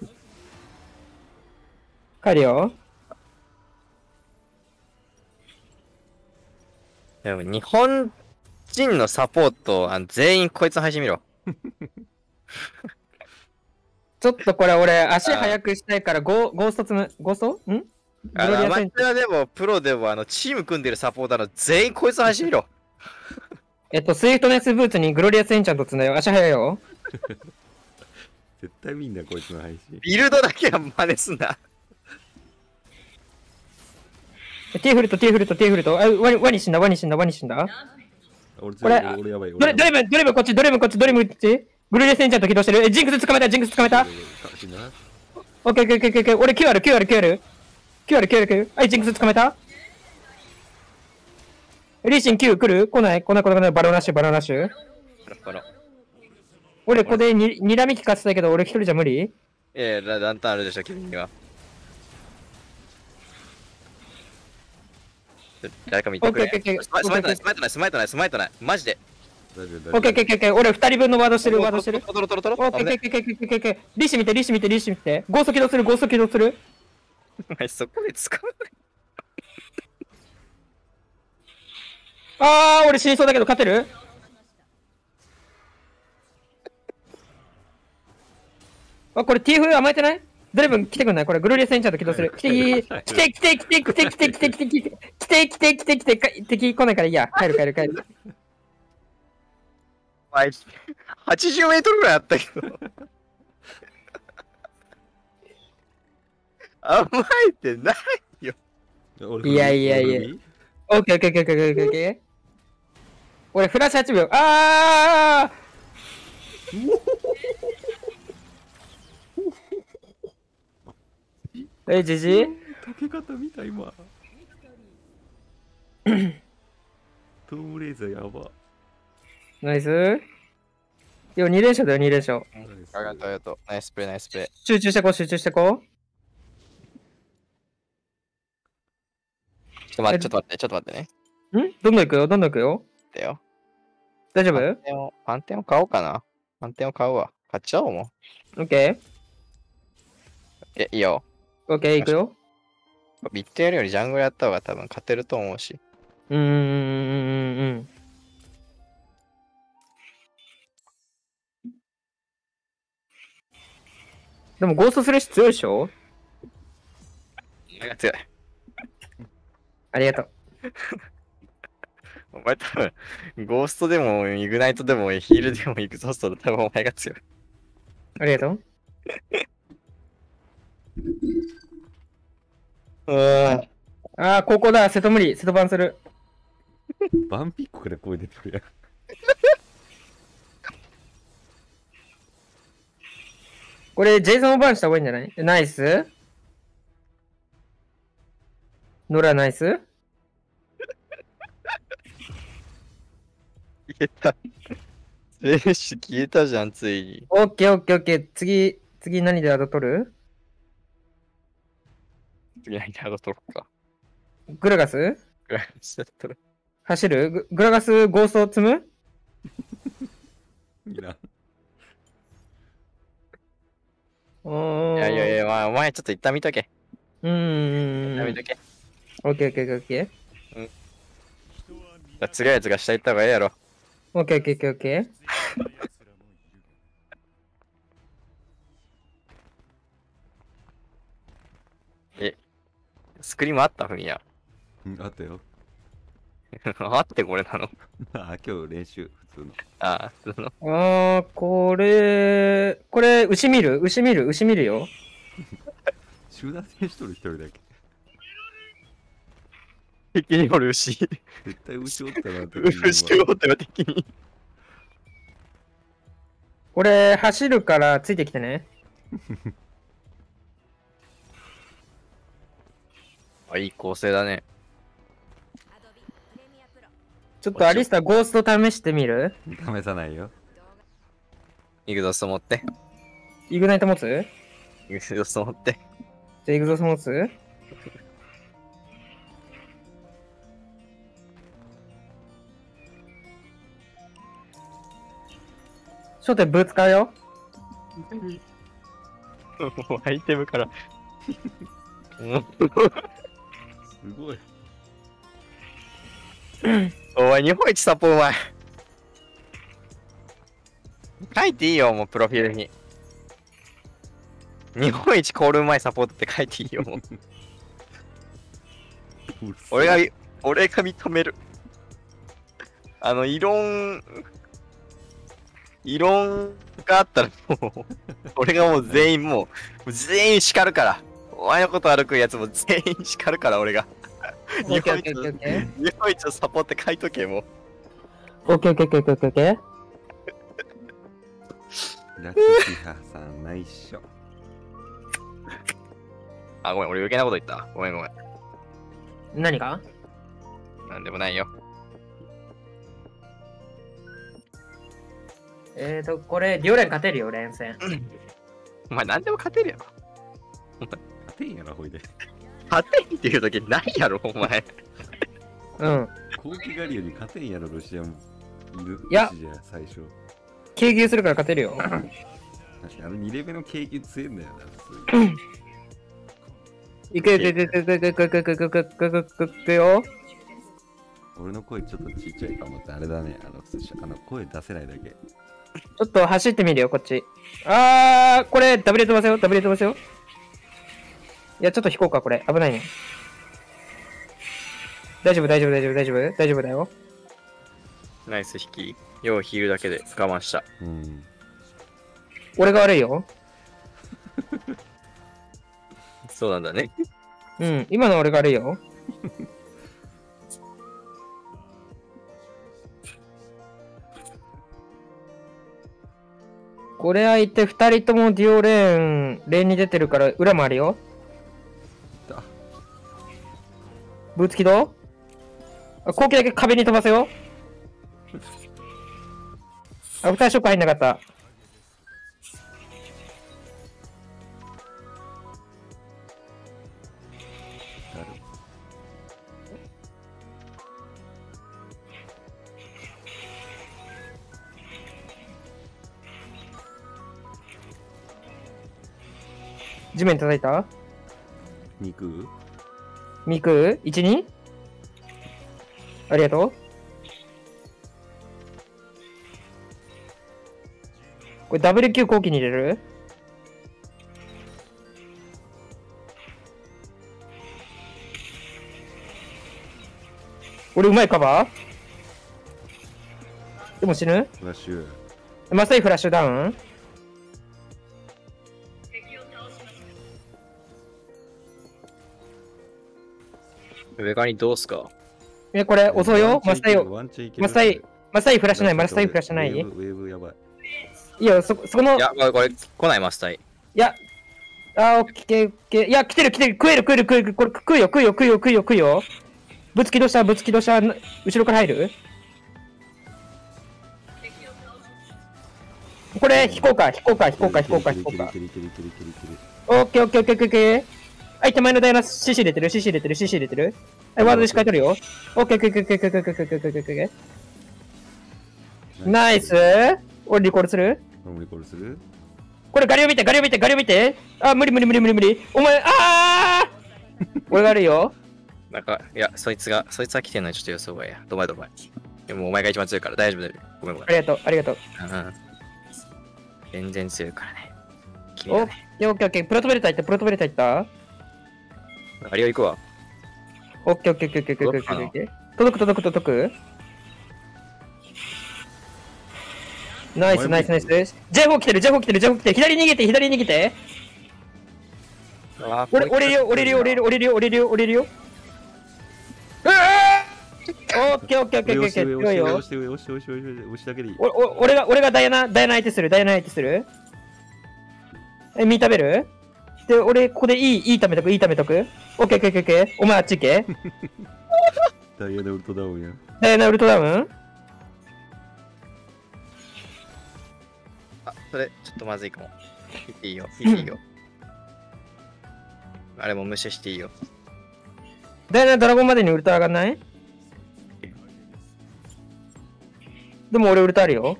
帰るよ。 でも日本人のサポート、あの全員こいつの配信見ろ。 ちょっとこれ俺、足速くしたいからゴー、ゴースト積む。ゴーストんグあのアマロリアセンチュアでもプロでもあのチーム組んでるサポーターの全員こいつの配信見ろ。 えっと、スイフトネスブーツにグロリアスエンチャント積んだよ。足速いよ。 絶対見んなよ、こいつの配信。 ビルドだけは真似すんな。 ティーフルト、ティーフルト、ティーフルト。あ、ワニ、ワニ死んだ、ワニ死んだ、ワニ死んだ。 俺強い、 これ俺やばい。 どれ、どれも、どれもこっち、どれもこっち、どれもこっち。グロリアスエンチャント起動してる。え、ジンクス捕まえた、ジンクス捕まえた。 死んだな。 オッケーオッケーオッケーオッケー。俺 Q ある、Q ある、Q ある。Q ある、Q ある、Q。はい、ジンクス捕まえた。リーシン Q 来る来ない来ない来ない来ない。バロンラッシュ、バロンラッシュ。 この俺、ここでに、にらみ聞かせたいけど、俺一人じゃ無理。 えー、ランタンあるでしょ、君には。誰か見てくれ。 オッケーオッケーオッケースマスマイトない、スマイトない、スマイトない、スマイトない。マジで。 大丈夫、 オッ大丈ケーオッケーオッケーオッケー。俺二人分のワードしてる、ワードしてる。 トロトロトロオッケーオッケーオッケーオッケーオッケーオッケー。リーシ見て、リーシ見て、リーシ見て。ゴースト起動する、ゴースト起動する。 お前そこで使うあー、俺死にそうだけど勝てる？あ、これ ティーエフ 甘えてない？ドレブン来てくんない？これグロリアスエンチャント起動する。来ていい？来て来て来て来て来て来て来て来て来て来て来て来て来て敵来ないからいいや。帰る帰る帰る。 お前、はちじゅうメートルぐらいあったけど。甘えてないよ。 夫。 いやいやいやオッケーオッケーオッケーオッケーオッケーオッケー。俺フラッシュはちびょう。あーえ、じじ竹方見た今。トームレイザーやば。 ナイス。よ、に連勝だよ、に連勝。 ありがとう、ありがとう。ナイスプレー、ナイスプレー。 集中してこう、集中してこう。 ちょっと待って、ちょっと待って、ちょっと待ってね。 んどんどん行くよ、どんどん行くよ。 待ってよ。 大丈夫？ パンテオン、パンテオン買おうかな。 反転を買うわ。買っちゃおうもオッケう。え、いいよ。 ー。オッケー、いくよ。 ビットやるよりジャングルやった方が多分勝てると思うし。 うーん、うん、うん、うん。でもゴーストスレッシュ強いでしょ？ 俺が強い。 ありがとう。 お前多分、ゴーストでも、イグナイトでも、ヒールでも、エクゾストで多分お前が強い。 ありがとう。 うわああ、ここだ。瀬戸無理。瀬戸バンする。 バンピッコから声出てるやん。 これ、ジェイソンをバンした方がいいんじゃない？ナイス。ノラナイス。 消えた。スレッシュ消えたじゃん、ついに。 オッケーオッケーオッケー。次、次何でアド取る？ 次何でアド取ろうか。 グラガス？ グラガスだったら。 走る？ググラガスゴースト積む？ いらん。 おー。 いやいやいや、まあ、お前ちょっと一旦見とけ。 うーん。 一旦見とけ。 オッケーオッケーオッケー。 だ強いやつが下行った方がええやろ。 オッケーオッケーオッケーオッケー。 え、スクリームあったふんや。 うんあったよ。 あってこれなの。 あ、今日練習、普通の。 ああ、その。 あー、これ、これ、牛見る？牛見る？牛見るよ。 集団選手取る一人だけ。 敵におる牛。 絶対牛おったなって。 牛をおったよ、敵に。 これ、走るからついてきてね。 あ、いい構成だね。 ちょっとアリスタゴースト試してみる？ 試さないよ。 イグゾスト持って。 イグナイト持つ？じゃイグゾスト持って。 あイグゾス持つ？初手ブー使うよ。 もうアイテムから。うんすごい。 お前、日本一サポうまい。書いていいよ、もう、プロフィールに。日本一コールうまいサポートって書いていいよ、もう。俺が、俺が認める。あの、異論、異論があったらもう、俺がもう全員もう、もう全員叱るから。お前のこと歩くやつも全員叱るから、俺が。日本一の、日本一のサポって書いとけ、もう。 オッケーオッケーオッケーオッケーオッケー。 ラツシハさん内緒。 あ、ごめん、俺余計なこと言った。ごめんごめん。 何が？ なんでもないよ。 えーと、これ、両連勝てるよ、連戦。 お前、なんでも勝てるやろ。 勝てんやろ、ほいで。 勝てんっていう時ないやろ、お前。 うん。 後期ガリオに勝てんやろ、ロシアも。いる。 いやじゃあ最初。 軽牛するから勝てるよ。 確かにあのにレベルの経験強いんだよな、普通に。 いくよ、いくよ、いくよ、いくよ、いくよ、いくよ、いくよ、いくよ、いくよ。 俺の声ちょっとちっちゃいかもって、あれだね。あの、あの声出せないだけ。 ちょっと走ってみるよ、こっち。あー、これ、ダブル飛ばせよ、ダブル飛ばせよ。いや、ちょっと引こうか、これ。危ないね。大丈夫、大丈夫、大丈夫、大丈夫、大丈夫だよ。 ナイス引き。ようヒールだけで我慢した。 うん。 俺が悪いよ。 そうなんだね。 うん、今の俺が悪いよ。これ相手二人ともデュオレーン、レーンに出てるから裏もあるよ。ブーツ起動？あ、後期だけ壁に飛ばせよ。アフターショック入んなかった。 地面叩いた肉ミク ?いち、に? ありがとう。これ ダブリューキュー 後期に入れる？俺うまいカバーでも死ぬ？ フラッシュ。 マサイフラッシュダウン？ 上側にどうすか？ え、これ遅いよ。マサイを。 ワンチャンいけるマサイ、マサイフラッシュない、マサイフラッシュないいウェーブ、ウェーブやばい。 いや、そ、そこの、 いや、これ、これ来ないマスタイ。 いや、あー、オッケー、オッケー。いや、来てる、来てる、食える、食える、食える、これ、食うよ、食うよ、食うよ、食うよ、食うよ。ぶつきどした、ぶつきどした、後ろから入る？これ、引こうか、引こうか、引こうか、引こうか、引こうか。 いけるいけるいけるいけるいけるいける。 オッケー、オッケー、オッケー、オッケー、オッケー。はい、手前のダイナ、シシ入れてる、シシ入れてる、シシ入れてる。はい、ワードでしっかり取るよ。オッケー、オッケー、オッケー、オッケー、オッケー、オッケー、オッケー、オッケー、オッケー、オッケー。ナイス。俺リコールする？ 俺もリコールする？ これガリを見て、ガリを見て、ガリを見て。あ、無理無理無理無理無理。お前、あー俺が悪いよ。 なんか、いや、そいつが、そいつは来てんのにちょっと予想外や。どまいどまい。でもお前が一番強いから大丈夫だよ。ごめんごめん。 ありがとう、ありがとう。 うん全然強いからね。君お、 はオッね。 ケーオッケー。プロトベルタ行った、プロトベルタ行った。 あれを行くわ。 オッケーオッケーオッケーオッケーオッケーオッケーオッケー。届く届く届く。ナイスナイスナイス。ジェフォー来てる、ジェフォー来てる、ジェフォー来てる。左逃げて、左逃げて。 あ俺、俺るよ、俺るよ、俺るよ、俺るよ、俺るよ、俺るよ。うわーオッケーオッケーオッケーオッケー。強いよ。 押して押して押して押して押してだけでいい。 お、お、俺が、俺がダイアナ、ダイアナ相手する、ダイアナ相手する。え、身食べる？で、俺、ここでいい、いい食べとく、いい食べとく。オッケーオッケーオッケーオッケー。お前あっち行け。 ダイヤのウルトダウンや。 ダイアナウルトダウン？ あ、それ、ちょっとまずいかも。言っていいよ。言っていいよ。あれも無視していいよ。 ダイアナドラゴンまでにウルト上がんない？でも俺ウルトあるよ。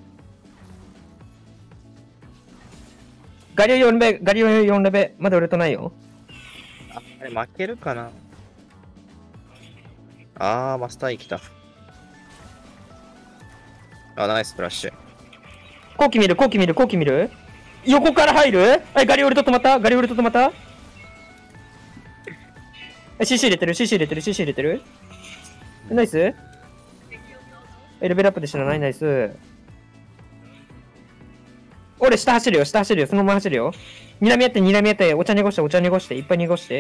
ガリオよんレベ、ガリオよんレベ、まだウルトないよ。 あ、あれ負けるかな？あー、マスター来た。あ、ナイスフラッシュ。 後期見る、後期見る、後期見る。横から入る？はい、ガリオウルト止まった？ガリオウルト止まった？え、シーシー 入れてる、シーシー 入れてる、シーシー 入れてる。ナイス？え、レベルアップで知らない？ナイス。俺下走るよ、下走るよ、そのまま走るよ。睨み合って、睨み合って、お茶濁して、お茶濁して、いっぱい濁して。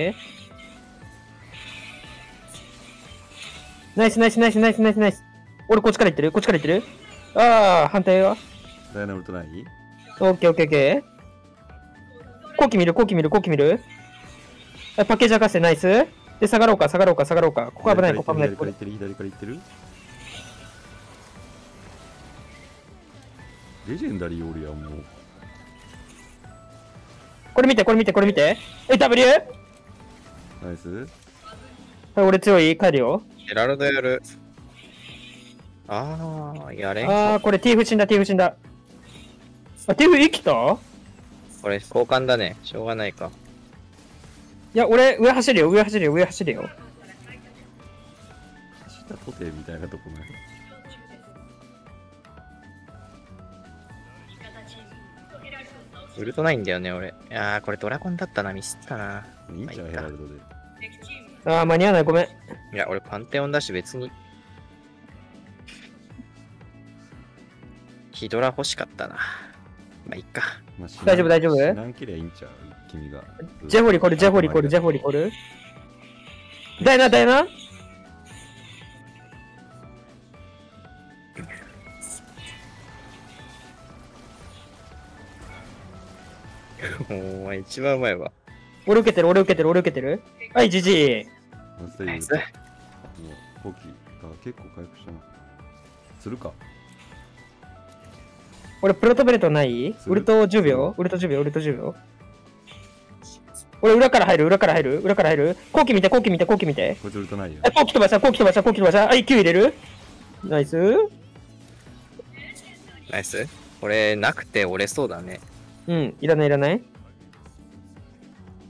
ナイスナイスナイスナイスナイスナイス。俺こっちから行ってる？こっちから行ってる？ああ、反対はダイヤのウルトない？ オッケーオッケーオッケー。後期見る、後期見る、後期見る。パッケージ博士、ナイス。で、下がろうか、下がろうか、下がろうか。ここ危ない、ここ危ない。 左から行ってる、左から行ってる。レジェンダリーおるやん、もう。 これ見て、これ見て、これ見て。え、W？ ナイス。 はい、俺強い、帰るよ。 ヘラルドやる。あー、やれん。 あー、これ ティーフ死んだ、ティーフ死んだ。あ、ティーフ生きた？ これ交換だね。しょうがないか。 いや、俺、上走るよ、上走るよ、上走るよ。 下とてみたいなとこない。 ウルトないんだよね、俺。いやー、これドラゴンだったな、ミスったな。 いいんちゃう、ヘラルドで。 あー、間に合わない、ごめん。 いや、俺パンテオンだし別に。ヒドラ欲しかったな。まあ、いっか。 まあ大丈夫大丈夫死なんけりゃいいんちゃう、君が。 ジェフォリコル、ジェフォリコル、ジェフォリコル。ダイナ、ダイナ。 お前一番うまいわ。 俺受けてる、俺受けてる、俺受けてる。はい、ジジイ。 ナイス。 もう、ホキが結構回復したな。するか。 俺プロトベルトないするウルトじゅうびょうウルトじゅうびょうウルトじゅうびょう俺裏から入る裏から入る裏から入る後期見て後期見て後期見てこいつウルトないよ。 え後期飛ばした後期飛ばした後期飛ばしたはい Q 入れるナイスナイス。これなくて折れそうだね。 うんいらないいらない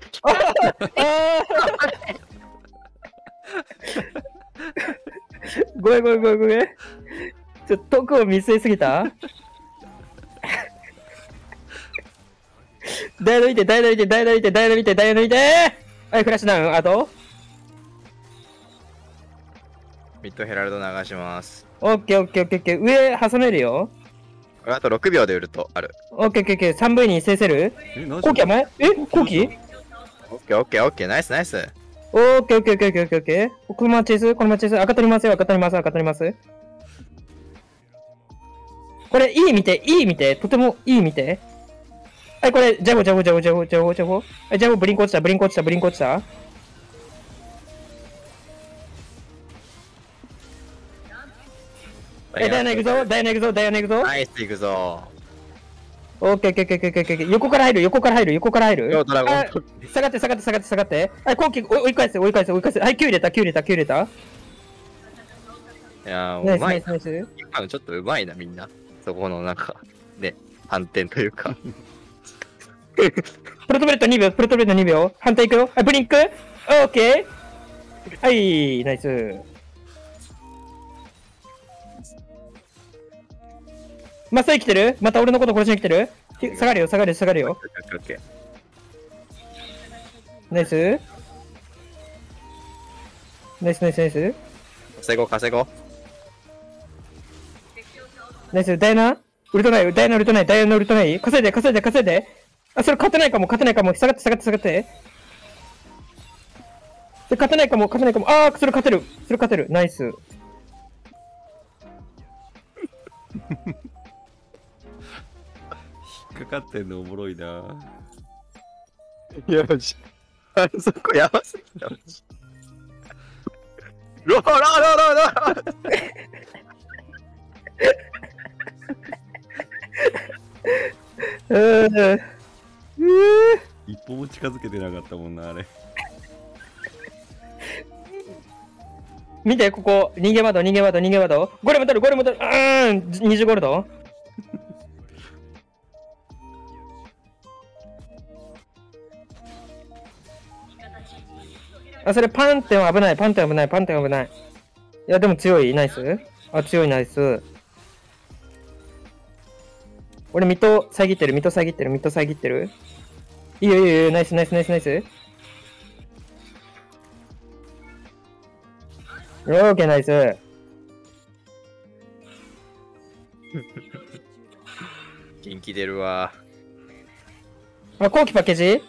ごめんごめんごめんごめん。ちょっと遠くを見据えすぎた。ダイヤの見て、ダイヤの見て、ダイヤの見て、ダイヤの見て、ダイヤの見て。はい、フラッシュダウン。あとミッドヘラルド流します。 オッケーオッケーオッケーオッケー。上挟めるよ。 あとろくびょうでウルトある。 オッケーオッケーオッケー。さんブイ に制せる。 え、何コウキ甘いえコウキオッケーオッケーオッケー、ナイスナイス。 オッケーオッケーオッケーオッケーオッケーオッケー。このままチェイス、このままチェイス。赤取りますよ、赤取ります、赤取ります。これ、いい見て、いい見て。とてもいい見て。はい、これ、ジャゴジャゴジャゴジャゴジャゴジャゴ。はい、ジャゴブリンク落ちた、ブリンク落ちた、ブリンク落ちた。え、ダイヤナ行くぞ、ダイヤナ行くぞ、ダイヤナ行くぞ。 ナイス行くぞ。 オッケーオッケーオッケーオッケーオッケー。横から入る、横から入る、横から入る。 よドラゴンあ下がって、下がって、下がって、下がって。はい、後期追い返せ、追い返せ、追い返せ。はい、きゅう入れた、きゅう入れた、きゅう入れた。 いやー、 ナイスナうまいな。 イスナイス。 今のちょっとうまいな、みんな。そこのなんか、ね、反転というか。 プロトベルトにびょう、プロトベルトにびょう。反対行くよ。はい、ブリンク。オッケー。はい、ナイス。まっすぐ来てるまた俺のこと殺しに来てるひ下がるよ、下がるよ、下がるよ。 オッケーオッケー。 ナイス。ナイスナイスナイス。 稼ごう稼ごう。 ナイス、ダイアナウルトない、ダイアナウルトない、ダイアナウルトない。稼いで、稼いで、稼いで。あ、それ勝てないかも、勝てないかも。下がって、下がって、下がって。で、勝てないかも、勝てないかも。あー、それ勝てる。それ勝てる。ナイス。 引っかかってんのおもろいな。 よし。あそこやばすぎた。ローローローローローうーん。 一歩も近づけてなかったもんな、あれ。 見て、ここ。逃げ窓、逃げ窓、逃げ窓。ゴレム取る、ゴレム取る。うーん。にじゅうゴールド。あ、それパンテンは危ない、パンテンは危ない、パンテンは危ない。いや、でも強い、ナイス。あ、強い、ナイス。俺、水戸遮ってる、水戸遮ってる、水戸遮ってる。いいよ、いいよ、いいよ、ナイス、ナイス、ナイス、ナイス。オーケー、ナイス。 元気出るわ。 あ、後期パッケージ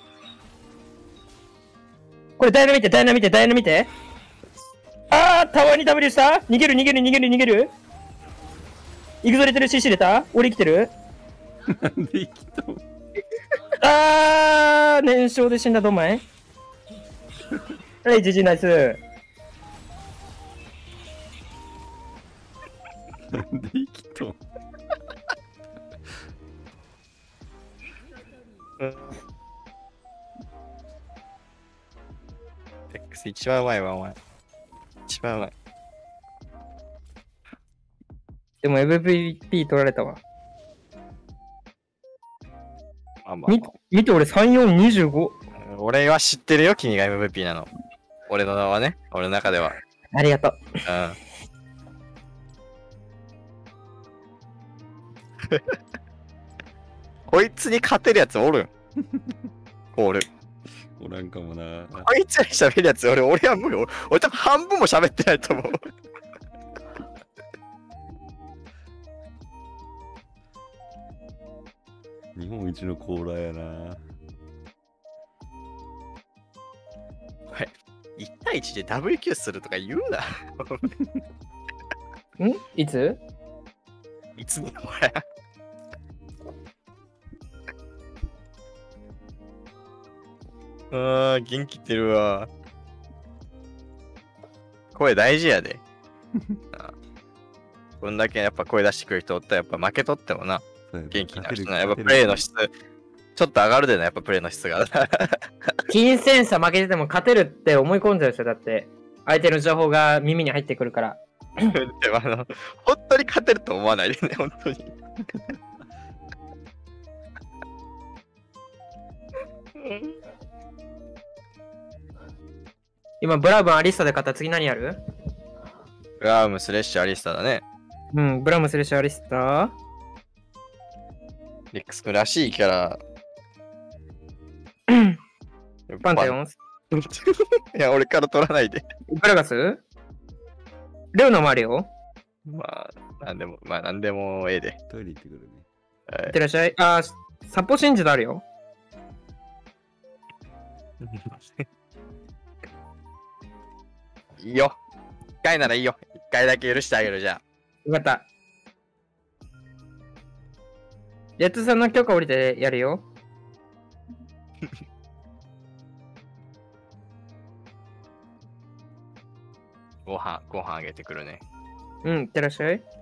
これダイナ見て、ダイナ見て、ダイナ見て。あー、タワーに W した逃げる、逃げる、逃げる、逃げる。イグゾれてる、シーシー 入れた俺生きてるなんで生きたの？ あー、燃焼で死んだ、どんまいはい、ジジイナイス。 なんで生きたの？ X 一番うまいわ、お前。一番うまい。 でも エムブイピー 取られたわ。 まあまあみ見て、俺さんよんにじゅうご。 俺は知ってるよ、君が エムブイピー なの。俺の名はね、俺の中では。 ありがとう。 うん。こいつに勝てるやつおるん。コール。 おらんかもな。 こいつらに喋るやつ、俺、俺は無理。俺、俺多分半分も喋ってないと思う。 日本一のコーラやな。 いち対いちで ダブリューキュー するとか言うな。 んいついつも俺。あー、元気出るわ。声大事やで。あこんだけやっぱ声出してくる人おったらやっぱ負けとってもな。元気になる人な。やっぱプレイの質、ちょっと上がるでな、やっぱプレイの質が。 金銭差負けてても勝てるって思い込んじゃうでしょ、だって。相手の情報が耳に入ってくるから。 でもあの、本当に勝てると思わないでね、本当に。 今、ブラウンアリスタで勝った。次何やるブラウム、スレッシュ、アリスタだね。 うん、ブラウンスレッシュアリスタ。 リックス君らしいキャラ。 パンテオン。 いや、俺から取らないで。 ブラガスレオナもあるよ。 まあ、なんでも、まあ、なんでもええで。 トイレ行ってくるね。 はいいってらっしゃい。あー、サポシンジドあるよ。 いいよ。一回ならいいよ。一回だけ許してあげる、じゃあ。 よかった。ヤツさんの許可降りてやるよ。 ご飯、ご飯あげてくるね。 うん、いってらっしゃい。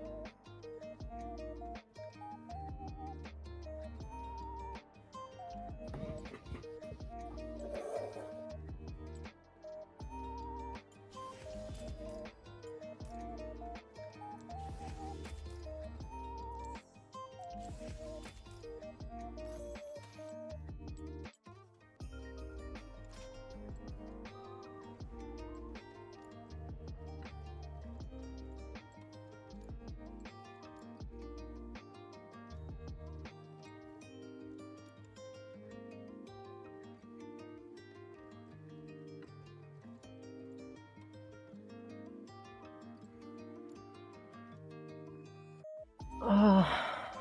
ああ。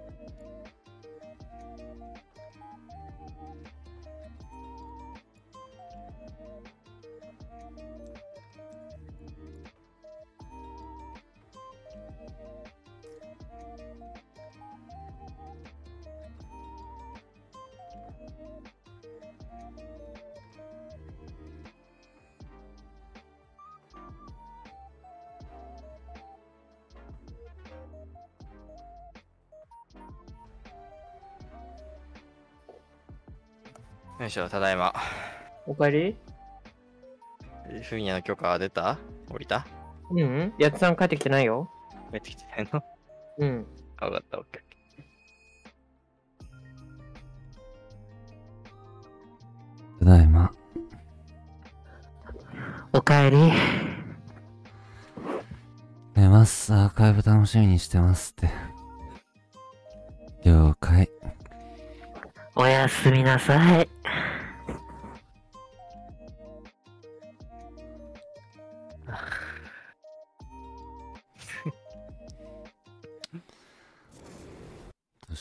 よいしょ、ただいま。 おかえり。 フミヤの許可は出た？降りた？ うん、うん、ヤツさん帰ってきてないよ。 帰ってきてないの？ うん。 あ、わかった、オッケー。 ただいま。 おかえり。 寝ます。アーカイブ楽しみにしてますって。了解。 おやすみなさい。 年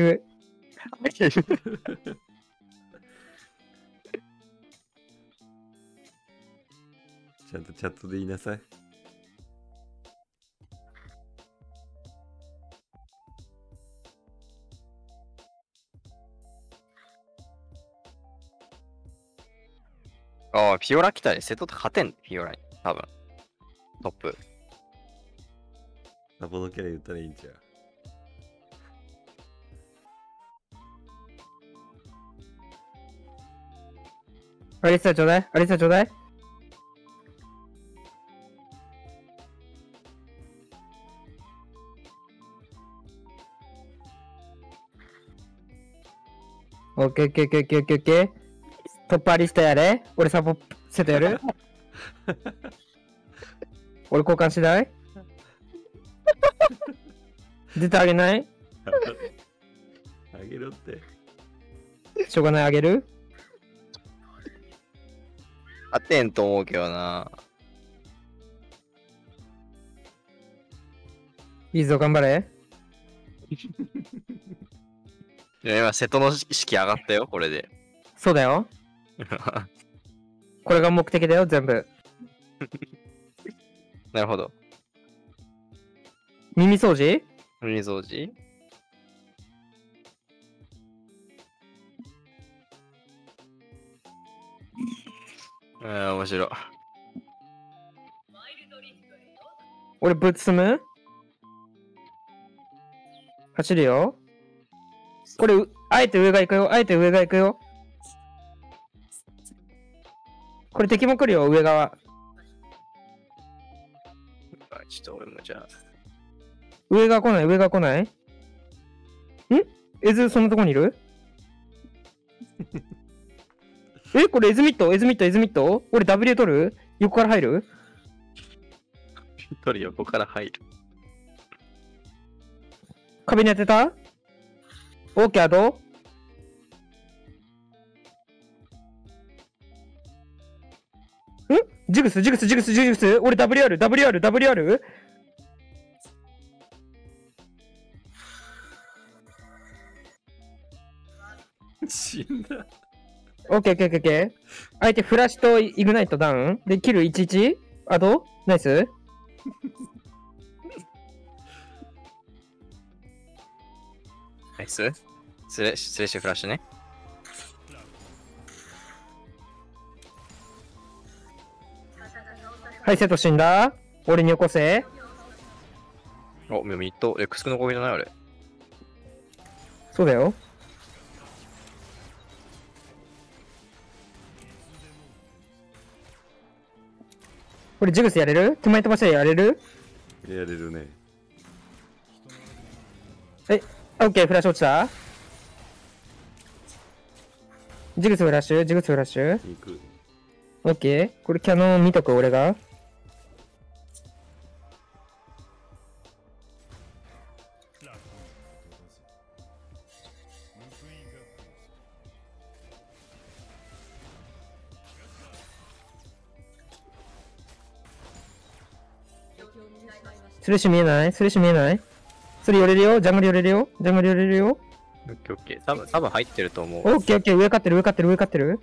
る。 ちゃんとチャットで言いなさい。 ああ、ピオラ来たり、瀬戸と勝てん、ピオラに。多分。トップ。 サポのキャラ言ったらいいんちゃう。 アリサちょうだい。アリサちょうだい。オッケーオッケーオッケーオッケーオッケーオッケー。トップアリスタやれ。俺サポセットやる。俺交換しない。出てあげない。 あげろって。 しょうがない、あげる。 勝てんと思うけどな。 いいぞ、頑張れ。 いや今、瀬戸の意識上がったよ、これで。 そうだよ。これが目的だよ、全部。 なるほど。 耳掃除。 耳掃除。うん、面白い。 俺ぶっ積む。走るよ。これ、あえて上が行くよ。あえて上が行くよ。これ敵も来るよ、上側。 ちょっと俺もじゃあ。 上が来ない、上が来ない。んエズ、そんなとこにいる。え、これエズミット、エズミット、エズミット。俺 ダブリュー 取る。横から入る。 一人横から入る。 壁に当てた。オーケー、あとんジグス、ジグス、ジグス、ジグス。俺 ダブリュー ある、ダブリュー ある、ダブリュー ある。 死んだ。 オッケーオッケーオッケーオッケー。相手フラッシュとイグナイトダウン。で、キルいちいち。あとナイス。 ナイス。スレスレッシュフラッシュね。 はい、セット死んだ。俺によこせ。 お、ミッド、レックスクの攻撃じゃないあれ。 そうだよ。これジグスやれる。手前飛ばしたらやれる。 やれるね。 え、オッケー、フラッシュ落ちた。ジグスフラッシュ、ジグスフラッシュ。 行く。 オッケー。これキャノン見とく、俺が。スレッシュ見えないスレッシュ見えないそれ寄れるよジャングル寄れるよジャングル寄れるよオッケーオッケー。多分、多分入ってると思う。 オッケーオッケー、上勝ってる、上勝ってる、上勝ってる。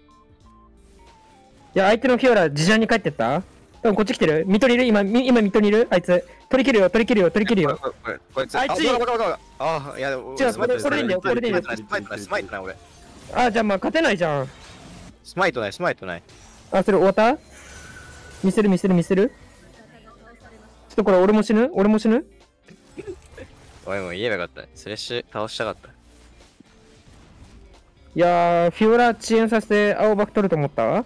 いや、相手のフィオラ、自ジャンに帰ってった。うん、こっち来てる。ミトにいる今、み今ミトにいるあいつ。取り切るよ、取り切るよ、取り切るよ。 これこいつ、 あいつあ、これこれこれあ、いや、 違うこれこれでいいんだよこれでいいんだよスマイトない、スマイトない、俺。 あ、じゃあまあ、勝てないじゃん。 スマイトない、スマイトない。 あ、それ終わった見せる、見せる、見せる。ちょっとこれ、俺も死ぬ俺も死ぬおい、もう言えばよかった。スレッシュ倒したかった。 いやー、フィオラ遅延させて青バク取ると思った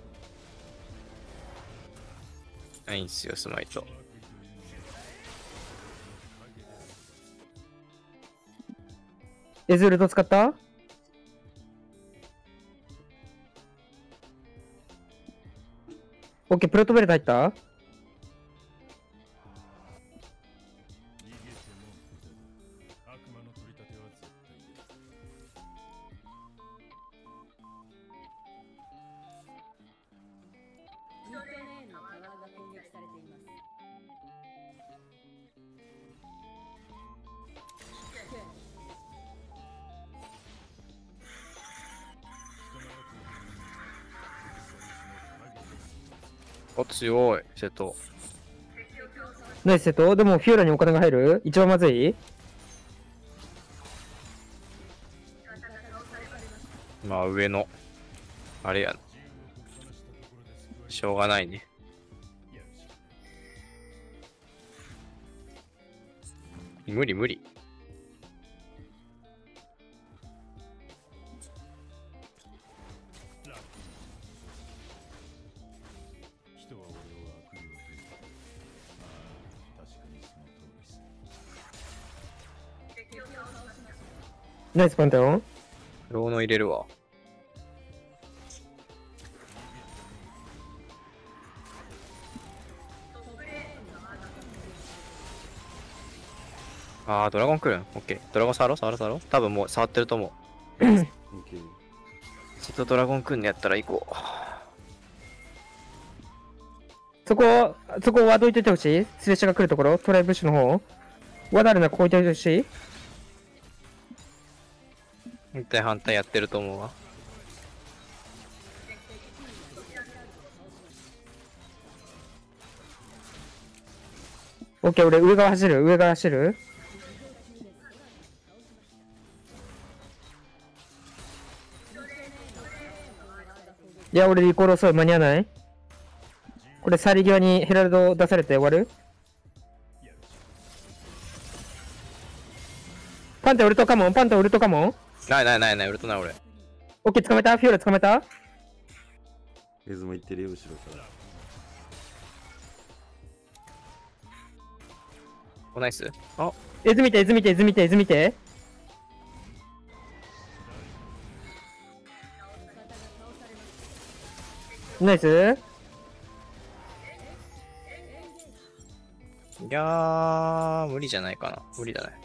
ないんすよ、スマイト。 エズルト使ったオッケー、プロトベルト入ったお、強い、瀬戸。 ナイスセット。でもフィオラにお金が入る一番まずいまあ、上の、あれやな。しょうがないね。無理無理。 ナイスパンテオン。 ローノ入れるわ。あー、ドラゴン来るん。オッケー。ドラゴン触ろう触ろう触ろう。多分もう触ってると思う。ちょっとドラゴン来んのやったら行こう。 そこ、そこワード置いといてほしいスレッシャーが来るところ、トライブッシュの方。ワードあるな、ここ置いといてほしい反対反対やってると思うわ。 オッケー、俺上側走る、上側走る。いや、俺リコール遅い、間に合わない。これ、去り際にヘラルド出されて終わる。パンテウルトカモン、パンテウルトカモン。 ないないないない、ウルトない俺。 オッケー、捕まえたフィオラ捕まえたエズも行ってるよ、後ろから。 お、ナイス。あ、 エズ見て、エズ見て、エズ見て、エズ見て。ナイス。 いやー、無理じゃないかな。無理だね。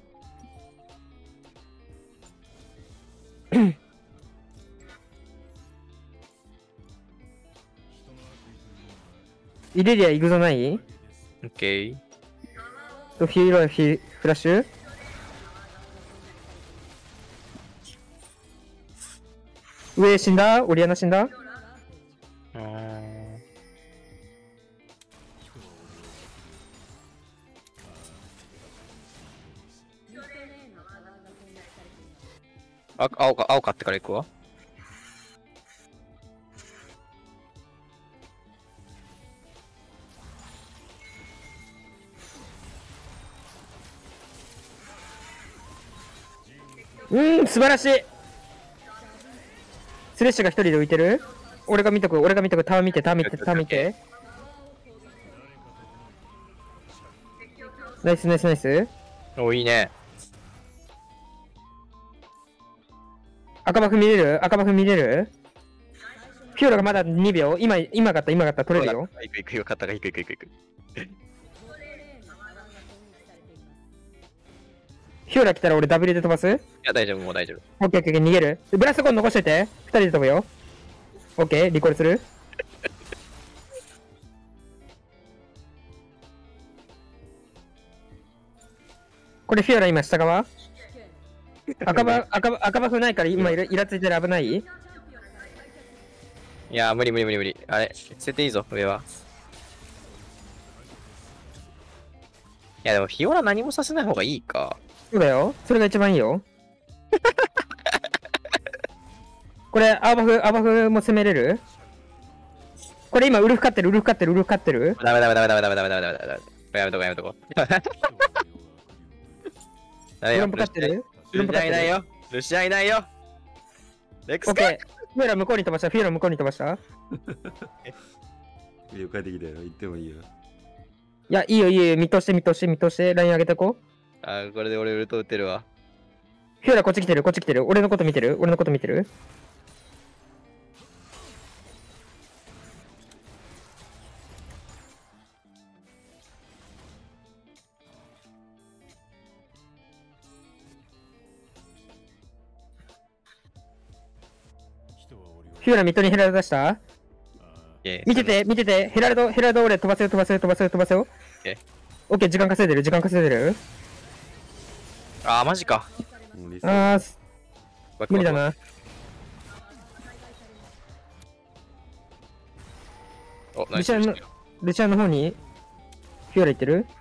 イレリア行くぞないオッケー。 フィーローフィフラッシュ上死んだオリアナ死んだうーん。あ、青か、青買ってから行くわ。 うーん、素晴らしい。スレッシュが一人で浮いてる。俺が見とく、俺が見とく、ターン見て、ターン見て、ターン見て。ナイスナイスナイス。 お、いいね。 赤バフ見れる赤バフ見れるフィオラがまだにびょう。今、今勝った、今勝った。取れるよ。 いくいくよ、肩がいくいくいくいく。 フィオラ来たら俺 W で飛ばす？ いや、大丈夫、もう大丈夫。 オッケーオッケー、逃げる。ブラストコーン残しといて。二人で飛ぶよ。オッケー、リコールする。これフィオラ今下側赤バ赤バ赤バフないから今イライラついてる。危ない？ いやー、無理無理無理無理。あれ、捨てていいぞ、上は。いや、でも、フィオラ何もさせない方がいいか。 そうだよ。それが一番いいよ。これ、アーバフ、アーバフも攻めれる？これ今、ウルフ勝ってる、ウルフ勝ってる、ウルフ勝ってる？ ダメダメダメダメダメダメダメダメダメダメ。やめとこやめとこ。ダメよ。 ウルフ勝ってる？ ルシアいないよ。ルシアいないよ。レックスオッケー。フィオラ向こうに飛ばした、フィオラ向こうに飛ばした？ いいよ、帰ってきたよ。行ってもいいよ。 いや、いいよ、いいよ、見通して、見通して、見通して、ライン上げてこう。 あー、これで俺ウルト打ってるわ。 フィオラこっち来てる、こっち来てる。俺のこと見てる？俺のこと見てる？フィオラミッドにヘラルド出した？見てて、見てて、ヘラルド、ヘラルド俺飛ばせよ、飛ばせよ、飛ばせよ、飛ばせよ。 えオッケー、時間稼いでる、時間稼いでる。 あー、マジか。 もうリセあー、無理だな。 お、ナイスルシアンの、ルシアンの方に、フィオラ行ってる？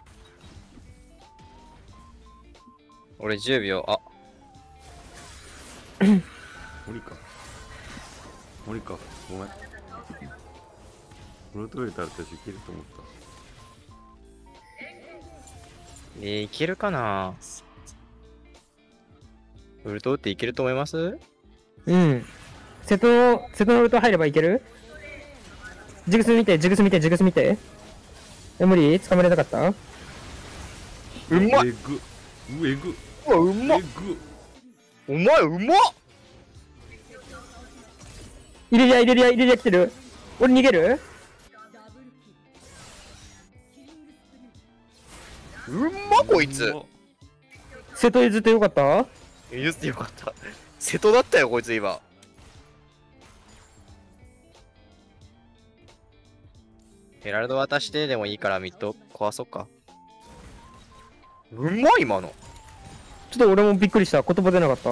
俺じゅうびょう。あ、 無理か。無理か。ごめん。このトイレたら私いけると思った。 えー、いけるかな。ウルト打っていけると思います？ うん。瀬戸の、瀬戸のウルト入ればいける？ジグス見て、ジグス見て、ジグス見て。え、無理？捕まれなかった？ うまい。 えぐ。うえぐ。 うわ、うまっ。 えぐ。 うまいうまっ。 イレリア、イレリア、イレリア来てる。俺逃げる？ うまっこいつ。 瀬戸譲ってよかった？ 言ってよかった。瀬戸だったよこいつ今。ヘラルド渡してでもいいからミッド壊そうか。うまい今の。 ちょっと俺もびっくりした。言葉出なかった？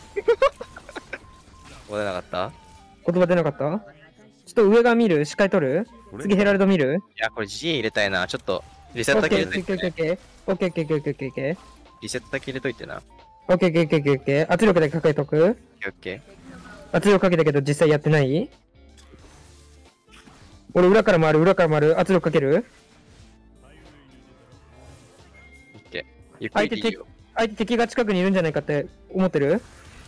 出なかった？ 言葉出なかった？ちょっと上側見る？視界取る？次ヘラルド見る？ いやこれ ジー 入れたいな。ちょっとリセットだけ入れといて、ね。 オッケーオッケーオッケーオッケーオッケーオッケーオッケー。 リセットだけ入れといてな。 オッケーオッケーオッケーオッケーオッケー。圧力だけかけとく？ オッケーオッケ圧力かけたけど実際やってない？俺裏から回る、裏から回る。圧力かける？ ー。オッケー。ゆっくりでいいよ。 相手敵が近くにいるんじゃないかって思ってる？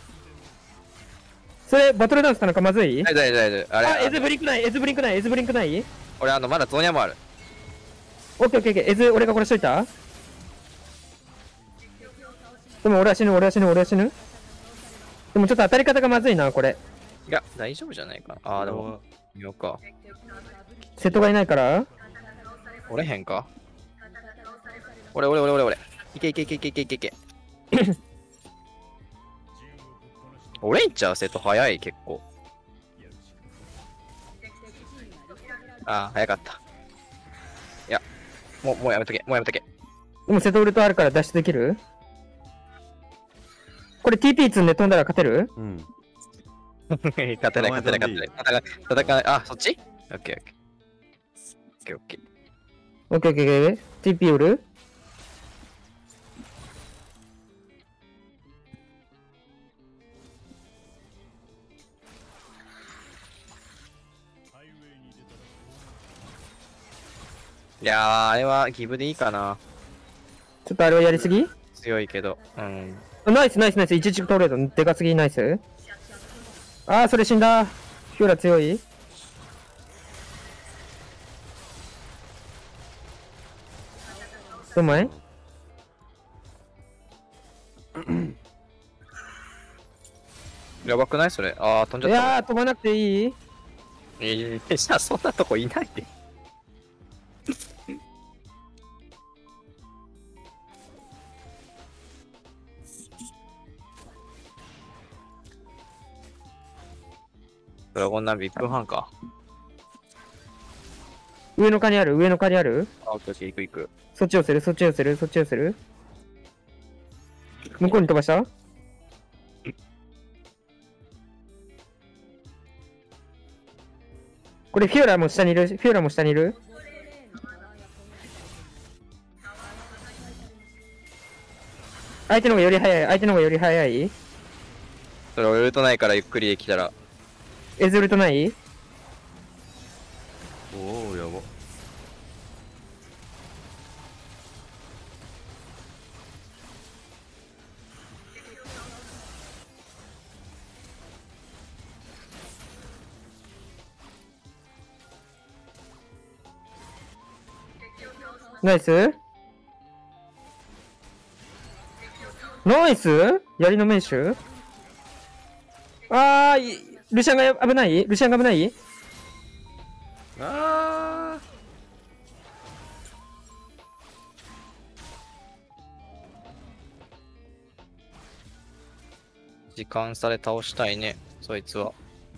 それバトルダンスかなんかまずい？ 大丈夫大丈夫。あれあ、エズブリンクない、エズブリンクない、エズブリンクない？ 俺あのまだゾーニャもある。 オッケーオッケーオッケー。エズ俺が殺しといた？でも俺は死ぬ、俺は死ぬ、俺は死ぬ。でもちょっと当たり方がまずいな、これ。 いや大丈夫じゃないかな。あーでも見ようか。 瀬戸がいないから折れへんか。俺俺俺俺俺。いけいけいけいけいけいけいけ。折れんちゃう瀬戸早い結構。あー早かった。いやもうもうやめとけもうやめとけ。 でも瀬戸ウルトあるから脱出できる？これ ティーピー 積んで飛んだら勝てる？ うん。 勝てない勝てない勝てない戦い。あそっち？オッケーオッケーオッケーオッケー。 オッケーオッケーオッケー。ティーピー おる？ いやーあれはギブでいいかな。 ちょっとあれはやりすぎ？ 強いけど。うん。 ナイスナイスナイス。いちいちトレード。でかすぎナイス。あー、それ死んだ。フィオラ強い？どうまい？ やばくないそれ。あー、飛んいじゃった。 やー、飛ばなくていい？ えー、じゃあそんなとこいないで。ドラゴンナビいっぷんはんか。 上の階にある？上の階にある？ あ、オッケーオッケー、行く行く。 そっち寄せる？そっち寄せる？そっち寄せる？向こうに飛ばした？これフィオラも下にいる？フィオラも下にいる？相手の方がより早い。相手の方がより早い。 それ俺ウルトないからゆっくりできたら。 エズルとない？ おお、やば。 ナイスナイス槍の名手。あー、いルシアンが危ない？ルシアンが危ない？ あ時間差で倒したいね、そいつは。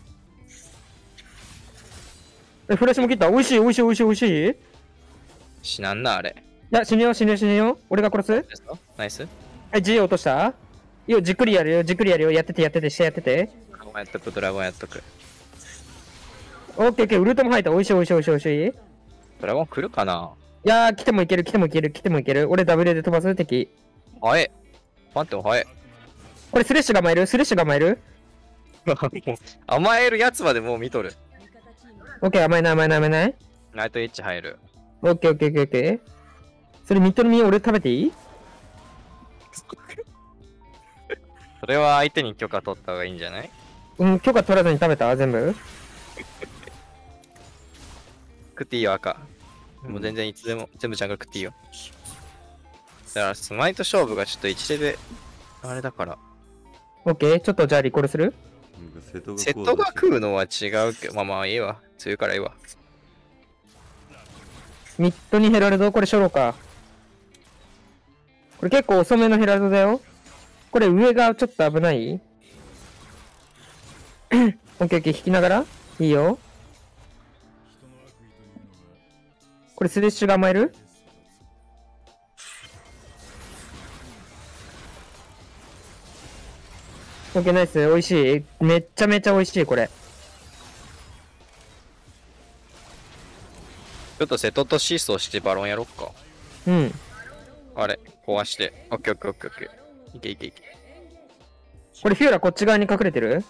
え、フラッシュも切った。美味しい、美味しい、美味しい、美味しい。い死なんな、あれ。 や、死ぬよ、死ぬよ、死ぬよ。俺が殺す。 ナイス。 はい、G 落とした。よ、じっくりやるよ、じっくりやるよ。やってて、やってて、してやってて。 ドラゴンやっとく、ドラゴンやっとく。 オッケーオッケー、ウルトも入った。美味しい、美味しい、美味しい、美味しい。いドラゴン来るかな。 やー、来てもいける、来てもいける、来てもいける。俺ダブルで飛ばす敵。 早え。待っても早え。 これスレッシュが参る？スレッシュが参る？ 甘えるやつまでもう見とる。 オッケー、甘いな、甘いな、甘いな。 ナイトエッジ入る。 オッケーオッケーオッケーオッケー。それミッドの実俺食べていい？ それは相手に許可取った方がいいんじゃない？ うん、許可取らずに食べた？全部？ 食っていいよ、赤。もう全然いつでも、全部ちゃんが食っていいよ。だから、スマイト勝負がちょっと一手で、あれだから。 オッケー、ちょっとじゃあリコールする？ 瀬戸がセットが食うのは違うけど、まあまあいいわ。強いからいいわ。 ミッドにヘラルド、これ初老か。これ結構遅めのヘラルドだよ。これ上がちょっと危ない？オッケーオッケー、引きながらいいよ。これスレッシュが甘える？オッケー、ナイス。美味しい。めっちゃめちゃ美味しい、これ。 ちょっとセトとシーソーしてバロンやろっか。 うん。 あれ、壊して。オッケーオッケーオッケーオッケー。いけいけいけ。 これフィオラこっち側に隠れてる？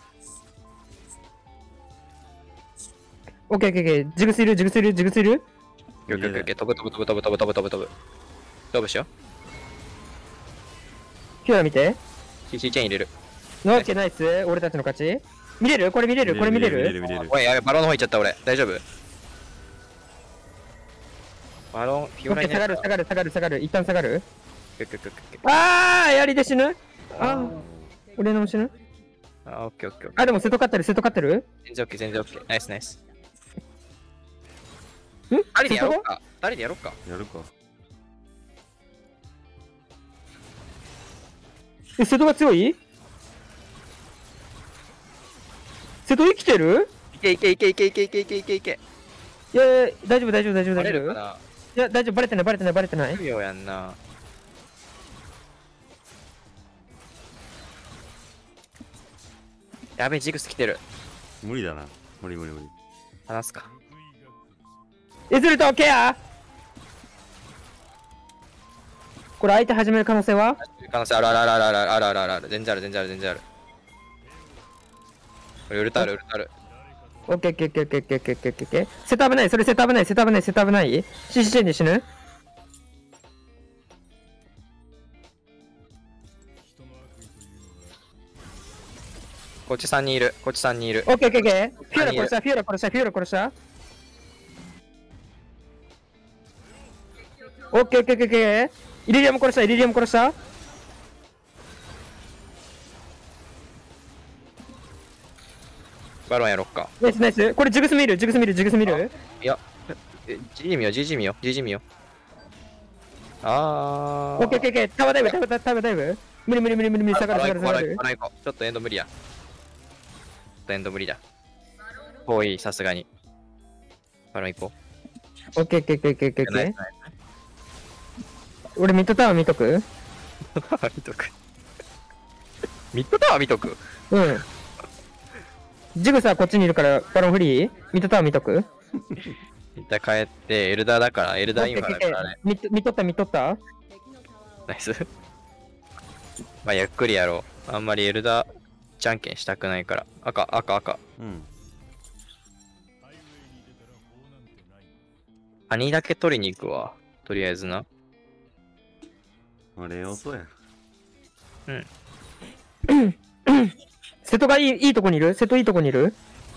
オッケーオッケーオッケー。ジグスいる、ジグスいる、ジグスいる？ オッケーオッケーオッケー。飛ぶ飛ぶ飛ぶ飛ぶ飛ぶ飛ぶ飛ぶ飛ぶ。飛ぶしよ。 フィオラ見て。 シーシー チェーン入れる。 オッケー、ナイス。俺たちの勝ち。見れる？これ見れる？これ見れる？ 見れる見れる。 おい、やべ、バロンの方行っちゃった俺。大丈夫？バロン、フィオラオッケー、下がる、 いないか。 下がる、下がる、下がる。一旦下がる。 オッケーオッケーオッケー。 あー、槍で死ぬ？あー、俺のも死ぬ？ あ、オッケーオッケーオッケー。 あ、でも瀬戸勝ってる、瀬戸勝ってる？ 全然オッケー、全然オッケー。ナイスナイス。 ん？ 二人でやろうか。二人でやろうか。 やるか。 え、瀬戸が強い？瀬戸生きてる？ いけいけいけいけいけいけいけいけいけ。 いやいや、大丈夫、大丈夫、大丈夫、 バ大丈夫。 レるかな。 いや、大丈夫、バレてない、バレてない、バレてない。 不要やんな。やべえ、ジグス来てる。 無理だな。無理無理無理。 話すか。 エズルとケア。これ相手始める可能性は？ 可能性あるあるあるあるあるあるあるあるある。全然ある全然ある全然ある。これウルタあるウルタある。 オッケーオッケーオッケーオッケーオッケーオッケーオッケーオッケー。セット危ない、それセット危ない、セット危ない、セット危ない。シーシーチェンで死ぬ？ こっちさんにんいる。こっちさんにんいる。 オッケーオッケーオッケー。フィオラ殺した、フィオラ殺した、フィオラ殺した。オッケーオッケーオッケーオッケー。イリリアム殺した、イリリアム殺した。 バロンやろっか。 ナイスナイス。これジグス見る、ジグス見る、ジグス見る。 いや、え、ジジ見よ、ジジ見よ、ジジ見よ。あー。 オッケーオッケーオッケー。タワーダイブ、タワータワーダイブ。無理無理無理無理無理。下がる下がる下がる。 ちょっとエンド無理や。ちょっとエンド無理だ。遠い、さすがに。バロン行こオッケーオッケーオッケーオッケーオッケーう。 オッケー。俺ミッドタワー見とく。 見とく。ミッドタワー見とく。 うん。ジグさ、こっちにいるから、バロンフリーミッドタワー見とく。 一旦帰って、エルダーだから、エルダーインファだからね。 見見とった見とったナイス。まあ、ゆっくりやろう。あんまりエルダー、じゃんけんしたくないから。赤、赤、赤。 うん。 カニだけ取りに行くわ。とりあえずな。 あれよ、そうや。 瀬戸がいいいいとこにいる瀬戸いいとこにいる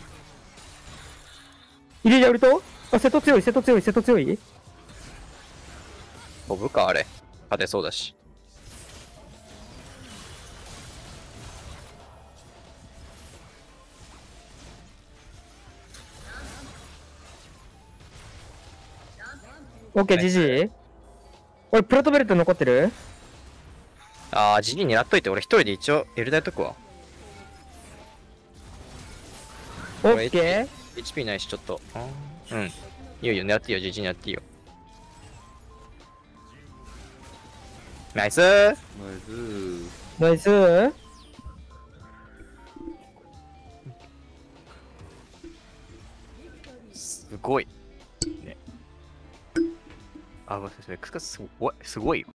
イリリアウルトあ、瀬戸強い、瀬戸強い、瀬戸強い。 飛ぶか、あれ。勝てそうだし。 オッケー、ジジイ。俺、プロトベルト残ってるあー、ジジイ狙っといて、俺一人で一応エルダーやっとくわ。 オッケー。 エイチピー ないし、ちょっと。うん。いいよいいよ、狙っていいよ、ジジイ狙っていいよ。ナイスー。 ナイス。 ナイス。 すごい。ね。あ、ごめんなさい。クスカすごい、すごいよ。